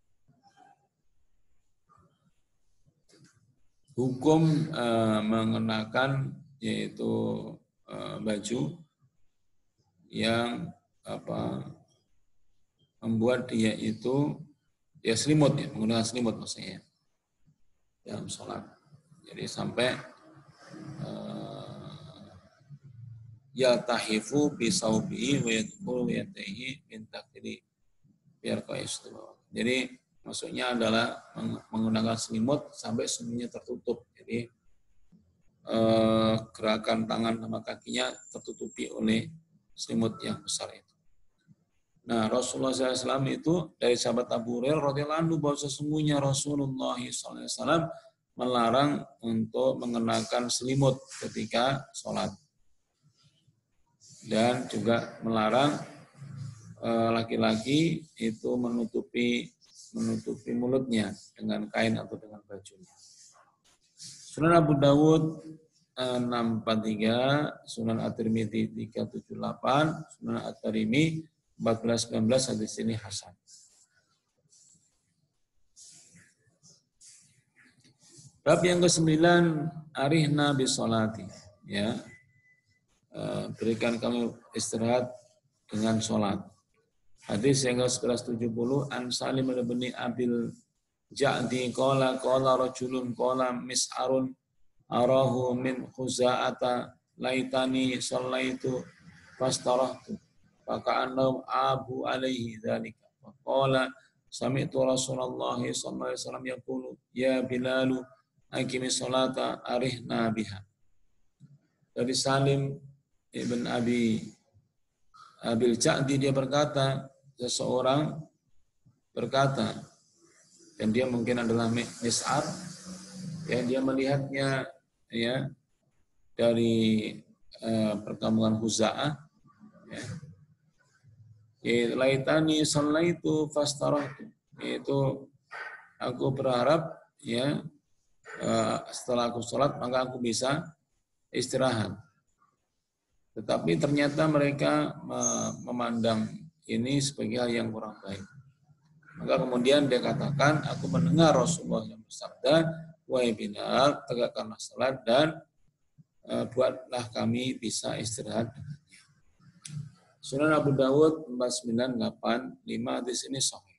Hukum eh, mengenakan yaitu eh, baju yang apa membuat dia itu ya selimut, ya menggunakan selimut maksudnya dalam sholat. Jadi sampai uh, yaltahifu bisaubihi wa yadkhulu yadayhi min takdiri biar kais. Jadi maksudnya adalah menggunakan selimut sampai semuanya tertutup. Jadi eh, gerakan tangan sama kakinya tertutupi oleh selimut yang besar itu. Nah, Rasulullah shallallahu alaihi wasallam itu dari sahabat Abu Hurairah radhiyallahu anhu bahwa sesungguhnya Rasulullah shallallahu alaihi wasallam melarang untuk mengenakan selimut ketika sholat. Dan juga melarang laki-laki itu menutupi menutupi mulutnya dengan kain atau dengan bajunya. Sunan Abu Dawud enam empat tiga, Sunan At-Tirmidzi tiga tujuh delapan, Sunan At-Tirmidzi empat belas sembilan belas, hadis ini hasan. Bab yang kesembilan, arihna bisolati, ya. Berikan kami istirahat dengan sholat. Hadis yang ke seratus tujuh puluh, an Salim bin Abil Ja'di qala qala rajulun qala mis'arun arahu min khuza'ata laitani sallaitu fastarahtu faka'annahum abu alaihi dzalika qala sami'tu Rasulullah sallallahu alaihi wasallam yaqulu ya Bilalu aqimis sholata arihna biha. Dari Salim Ibn Abi Abil Ja'di dia berkata, seseorang berkata, dan dia mungkin adalah Mis'ar, ya dia melihatnya ya dari uh, perkampungan Khuza'ah, ya. Laitani sallaitu fastarahtu, yaitu aku berharap ya uh, setelah aku sholat maka aku bisa istirahat. Tetapi ternyata mereka memandang ini sebagai hal yang kurang baik. Maka kemudian dia katakan, aku mendengar Rasulullah yang bersabda, wahai Bilal, tegakkanlah salat dan uh, buatlah kami bisa istirahat dengannya. Sunan Abu Dawud empat sembilan delapan lima, hadis ini sahih.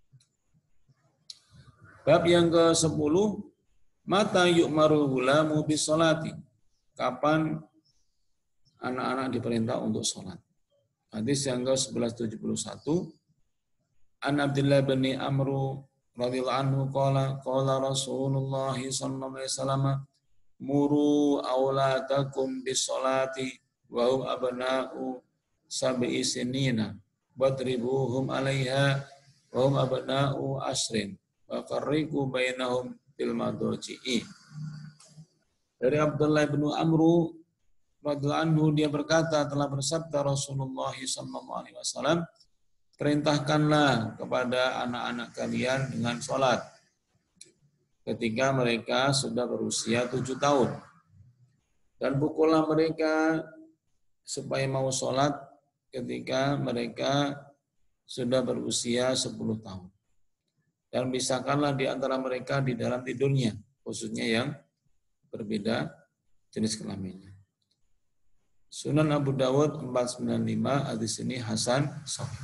Bab yang ke sepuluh, mata yu'marul gulamu bisolati. Kapan anak-anak diperintah untuk sholat. Hadis yang ke sebelas tujuh puluh satu, An Abdullah bin Amru radhiyallahu anhu qala qala Rasulullah sallallahu alaihi wasallam muru auladakum bis-sholati wa hum abna'u sab'i sinina wadribuhum 'alaiha wa hum abna'u asrin wa farriqu bainahum bil madaji'i. Dari Abdullah bin Amru radhiyallahu anhu dia berkata, telah bersabda Rasulullah sallallahu alaihi wasallam, perintahkanlah kepada anak-anak kalian dengan sholat ketika mereka sudah berusia tujuh tahun, dan pukullah mereka supaya mau sholat ketika mereka sudah berusia sepuluh tahun, dan pisahkanlah di antara mereka di dalam tidurnya, khususnya yang berbeda jenis kelaminnya. Sunan Abu Dawud empat sembilan lima, hadis ini hasan sahih.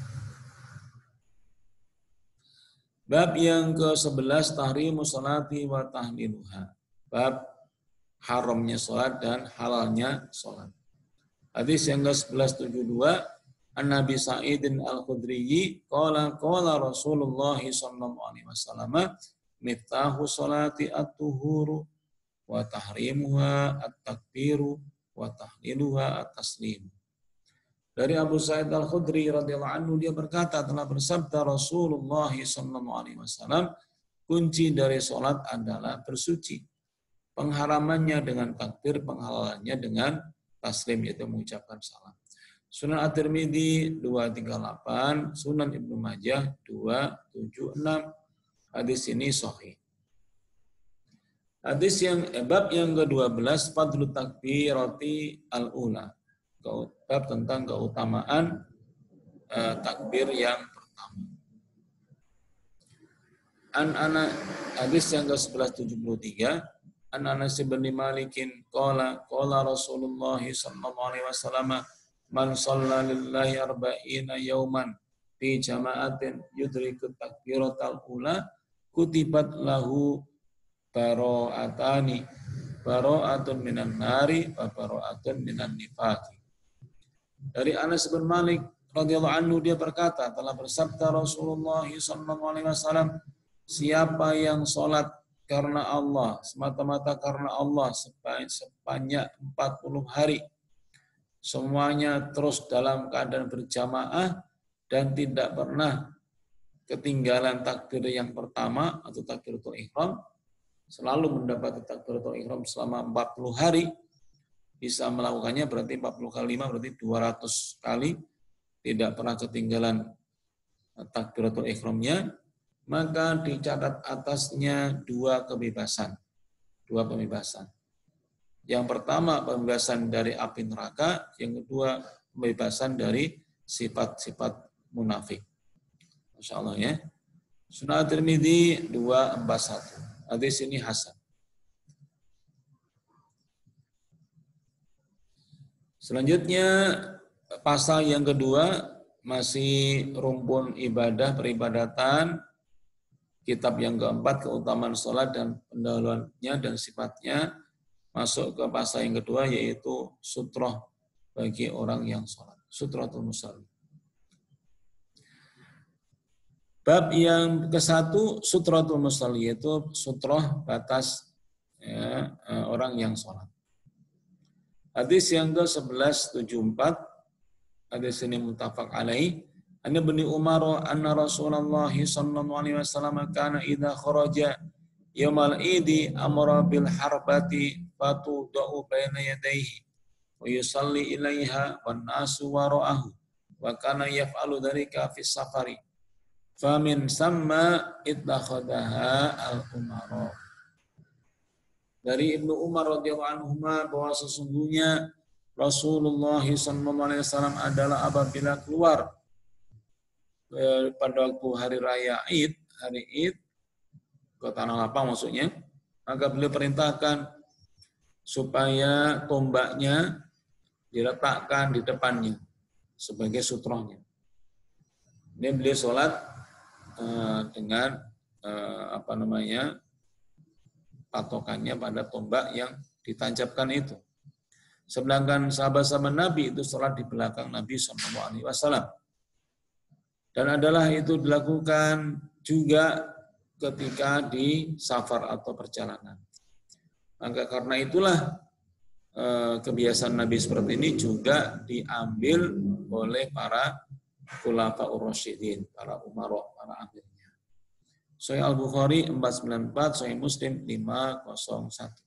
Bab yang ke sebelas, tahrimu sholati wa tahliluha. Bab haramnya sholat dan halalnya sholat. Hadis yang ke sebelas tujuh dua, An Nabi Sa'idin Al-Khudri qala qala Rasulullah sallallahu alaihi wasallam miftahu sholati at-tuhuru wa tahrimuha at-takbiru wa tahliluha at-taslim. Dari Abu Sa'id Al-Khudri radhiyallahu anhu dia berkata, telah bersabda Rasulullah sallallahu alaihi wasallam, kunci dari salat adalah bersuci. Pengharamannya dengan takbir, penghalalannya dengan taslim, yaitu mengucapkan salam. Sunan At-Tirmidzi dua tiga delapan, Sunan Ibnu Majah dua tujuh enam. Hadis ini sahih. Hadis yang bab yang ke-dua belas, fadlu takbirati al-ula. Bab tentang keutamaan uh, takbir yang pertama. An ana hadis yang ke sebelas tujuh puluh tiga, An Anas bin Malikin qala qala Rasulullah sallallahu alaihi wasallam man shalla lillahi arba'ina yauman fi jama'atin yudriku takbiratal ula kutibat lahu baro'atani baro'atun minan nari wa baro'atun minan nifaqi. Dari Anas bin Malik radhiyallahu anhu dia berkata, telah bersabda Rasulullah sallallahu alaihi wasallam, siapa yang sholat karena Allah, semata-mata karena Allah sebanyak empat puluh hari, semuanya terus dalam keadaan berjamaah dan tidak pernah ketinggalan takbir yang pertama atau takbiratul ihram, selalu mendapat takbiratul ihram selama empat puluh hari, bisa melakukannya berarti empat puluh kali lima berarti dua ratus kali, tidak pernah ketinggalan takbiratul ihramnya, maka dicatat atasnya dua kebebasan. Dua pembebasan. Yang pertama pembebasan dari api neraka, yang kedua pembebasan dari sifat-sifat munafik. Masya Allah ya. Sunan Tirmidzi dua ratus empat puluh satu. Hadis ini hasan. Selanjutnya pasal yang kedua masih rumpun ibadah peribadatan. Kitab yang keempat keutamaan sholat dan pendahuluannya dan sifatnya, masuk ke pasal yang kedua yaitu sutroh bagi orang yang sholat. Sutrotul musalli. Bab yang ke satu sutrotul musalli, yaitu sutroh batas ya, orang yang sholat. Hadis yang ke sebelas tujuh puluh empat, hadis ini muttafaq alaih. An Ibnu Umar anna Rasulullah sallallahu alaihi wasallam kana idza kharaja yaumal idi amara bil harbati fatudau baina yadayhi wa yusalli ilaiha wan nasu wara'ahu wa kana yaf'alu dzalika fi safari famin samma ittakhadaha al-umara. Dari Ibnu Umar radhiyallahu anhu bahwa sesungguhnya Rasulullah sallallahu alaihi wasallam adalah apabila keluar pada waktu hari raya Id, hari Id ke Tanah Lapang maksudnya, maka beliau perintahkan supaya tombaknya diletakkan di depannya sebagai sutrohnya. Ini beliau sholat uh, dengan uh, apa namanya patokannya pada tombak yang ditancapkan itu. Sedangkan sahabat-sahabat Nabi itu sholat di belakang Nabi shallallahu alaihi wasallam. Dan adalah itu dilakukan juga ketika di safar atau perjalanan. Maka karena itulah kebiasaan Nabi seperti ini juga diambil oleh para khulafaur rasyidin, para umara, para amirnya. Sahih Al-Bukhari empat ratus sembilan puluh empat, Sahih Muslim lima nol satu.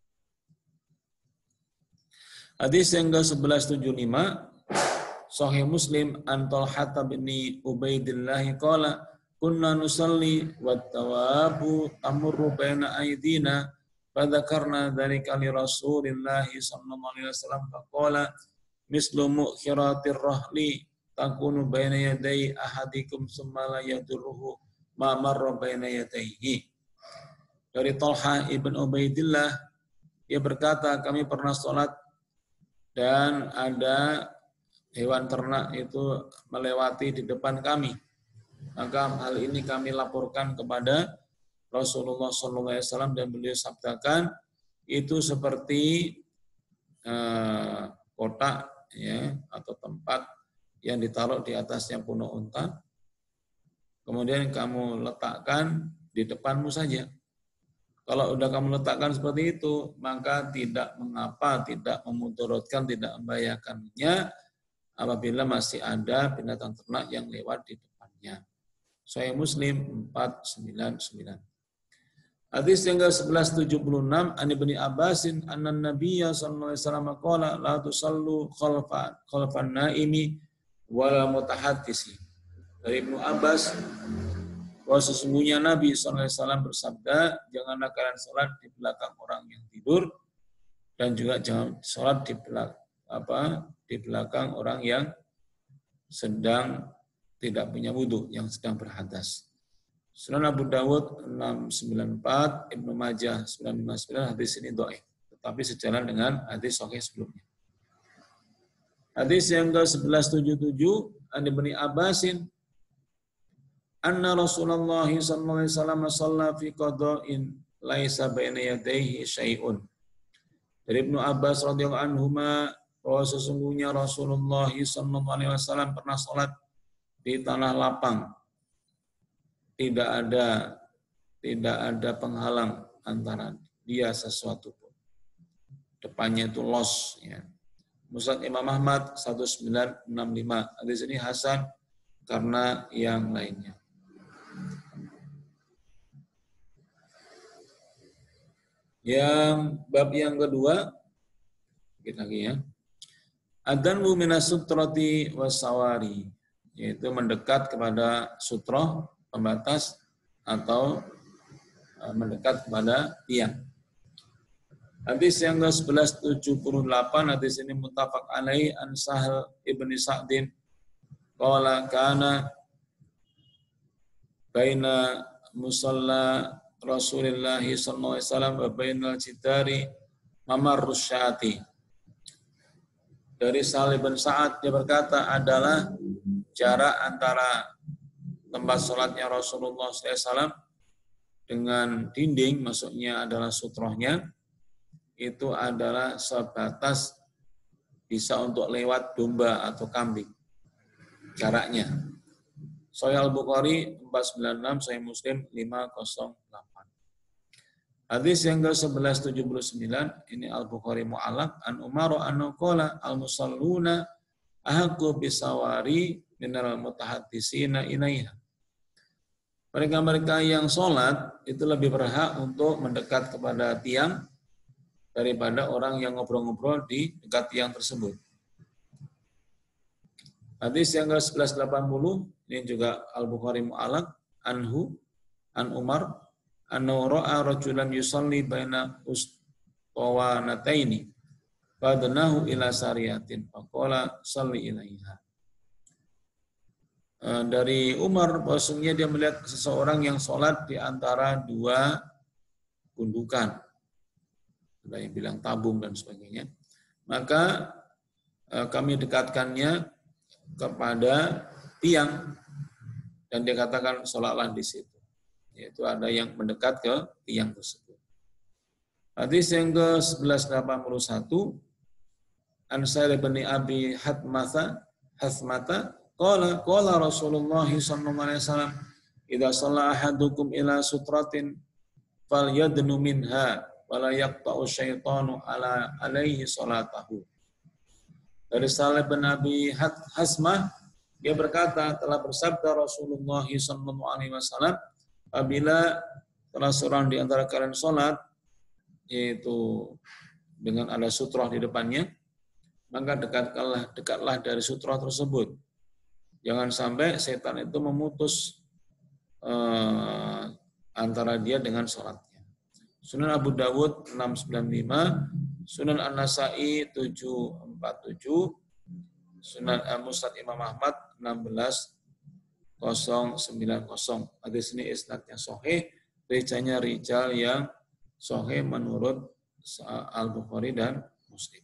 Hadis yang ke sebelas tujuh puluh lima, Sahih Muslim an Talhah bin Ubaidillah qala kunna nusalli wat tawabu tamurru baina aydina fadzakarna dzalika li Rasulillah sallallahu alaihi wasallam faqala mislu mukhiratir rahli takunu baina yaday ahadikum summa la yadurruhu ma marra baina yadayhi. Dari Talhah ibn Ubaidillah, dia berkata, kami pernah sholat dan ada hewan ternak itu melewati di depan kami. Maka hal ini kami laporkan kepada Rasulullah shallallahu alaihi wasallam dan beliau sabdakan itu seperti eh, kotak ya atau tempat yang ditaruh di atasnya punuk unta. Kemudian kamu letakkan di depanmu saja. Kalau udah kamu letakkan seperti itu, maka tidak mengapa, tidak memudaratkan, tidak membahayakannya apabila masih ada binatang ternak yang lewat di depannya. Sahih Muslim empat ratus sembilan puluh sembilan. Hadis yang ke sebelas tujuh puluh enam, an Ibnu Abbasin anna Nabiyya sallallahu alaihi wasallam qala la tusallu khalfa khalfan naimi wala mutahaddisi. Dari Ibnu Abbas bahwa sesungguhnya Nabi sallallahu alaihi wasallam bersabda, janganlah kalian salat di belakang orang yang tidur dan juga jangan salat di belakang apa di belakang orang yang sedang tidak punya wudu, yang sedang berhadas. Sunan Abu Dawud enam ratus sembilan puluh empat, Ibnu Majah sembilan ratus lima puluh sembilan, hadis ini dhaif, tetapi sejalan dengan hadis sahih sebelumnya. Hadis yang ke sebelas tujuh puluh tujuh, an Ibnu Abbasin anna Rasulullah sallallahu alaihi wasallam shalla fi qada'in laisa baina yadayhi syai'un. Dari Ibnu Abbas radhiyallahu anhuma bahwa sesungguhnya Rasulullah shallallahu alaihi wasallam pernah sholat di tanah lapang, tidak ada tidak ada penghalang antara dia sesuatu pun. Depannya itu los. Ya. Musnad Imam Ahmad seribu sembilan ratus enam puluh lima. Hadis ini hasan karena yang lainnya. Yang bab yang kedua, kita lagi ya. Adanmu minas sutrati wasawari, yaitu mendekat kepada sutroh, pembatas, atau mendekat kepada tiang. Hadis yang ke sebelas tujuh puluh delapan, hadis ini muttafaq alaih an Sahal ibni Sa'din qala kana baina musalla Rasulullah sallallahu alaihi wasallam wa bainal jidari mamarrus syati. Dari Sahal bin Sa'ad dia berkata adalah jarak antara tempat sholatnya Rasulullah sallallahu alaihi wasallam dengan dinding, maksudnya adalah sutrohnya, itu adalah sebatas bisa untuk lewat domba atau kambing. Jaraknya. Sahih Al-Bukhari empat ratus sembilan puluh enam, Sahih Muslim lima nol delapan. Hadis yang ke sebelas tujuh puluh sembilan, ini Al-Bukhari mu'allaq, an Umar anhu qala al-musalluna ahaqqu bisawari minal mutahaddisina ilaiha. Mereka-mereka yang sholat itu lebih berhak untuk mendekat kepada tiang daripada orang yang ngobrol-ngobrol di dekat tiang tersebut. Hadis yang ke sebelas delapan puluh, ini juga Al-Bukhari mu'allaq, anhu, an Umar, annahu ra'a rajulan yusalli baina ustawanataini, fadnahu ila sariyatin, faqala salli ilaiha. Dari Umar, bahwasanya dia melihat seseorang yang sholat di antara dua gundukan. Ada yang bilang tabung dan sebagainya. Maka kami dekatkannya kepada tiang dan dia katakan sholatlah di situ. Yaitu ada yang mendekat ke tiang tersebut. Hadis yang ke sebelas delapan puluh satu, an Sa'id bin Abi Hatmata Hasmata qala qala Rasulullah sallallahu alaihi wasallam idza shalla ahadukum ila sutratin falyadnu minha wala yaqta'u syaitanu ala alaihi salatahu. Dari Sa'id bin Abi Hasmah, dia berkata, telah bersabda Rasulullah sallallahu alaihi wasallam, apabila salah seorang di antara kalian salat, yaitu dengan ada sutroh di depannya, maka dekatlah dekatlah dari sutroh tersebut. Jangan sampai setan itu memutus eh, antara dia dengan salatnya. Sunan Abu Dawud enam sembilan lima, Sunan An-Nasa'i tujuh empat tujuh, Sunan Musnad Imam Ahmad enam belas nol sembilan nol. Hadis ini isnadnya sahih, rijalnya rijal yang sahih menurut Al-Bukhari dan Muslim.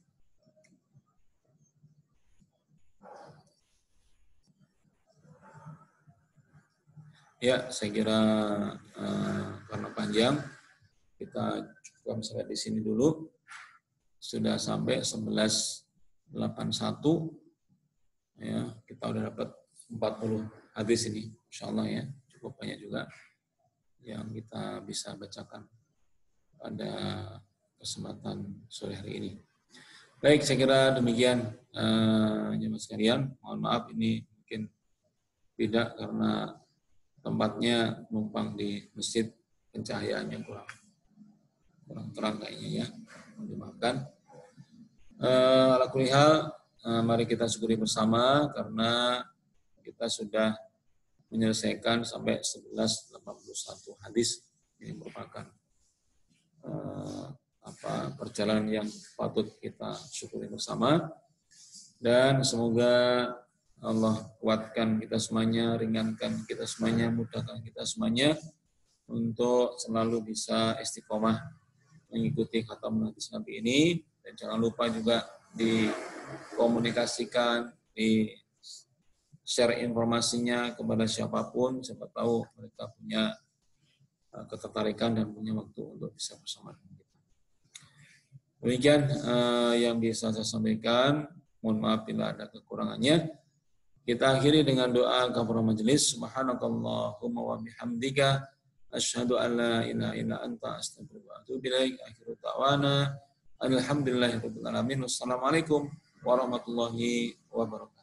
Ya, saya kira uh, karena panjang, kita cukup sampai di sini dulu. Sudah sampai sebelas delapan puluh satu. Ya, kita udah dapat empat puluh hadis ini. Insyaallah ya, cukup banyak juga yang kita bisa bacakan pada kesempatan sore hari ini. Baik, saya kira demikian uh, jemaah sekalian. Mohon maaf ini mungkin tidak karena tempatnya numpang di masjid, pencahayaannya kurang kurang terang kayaknya ya. Dimaafkan. Uh, ala kulli hal, uh, mari kita syukuri bersama karena kita sudah menyelesaikan sampai sebelas delapan puluh satu hadis. Ini merupakan uh, apa perjalanan yang patut kita syukuri bersama, dan semoga Allah kuatkan kita semuanya, ringankan kita semuanya, mudahkan kita semuanya untuk selalu bisa istiqomah mengikuti khatam hadis Nabi ini, dan jangan lupa juga dikomunikasikan, di share informasinya kepada siapapun, siapa tahu mereka punya ketertarikan dan punya waktu untuk bisa bersama dengan kita. Demikian uh, yang bisa saya sampaikan. Mohon maaf bila ada kekurangannya. Kita akhiri dengan doa kafaratul majelis. Subhanakallahumma wa bihamdika asyhadu an la ilaha illa anta astaghfiruka wa atubu ilaik. Akhiru ta'wana alhamdulillahirabbil alamin. Wassalamualaikum warahmatullahi wabarakatuh.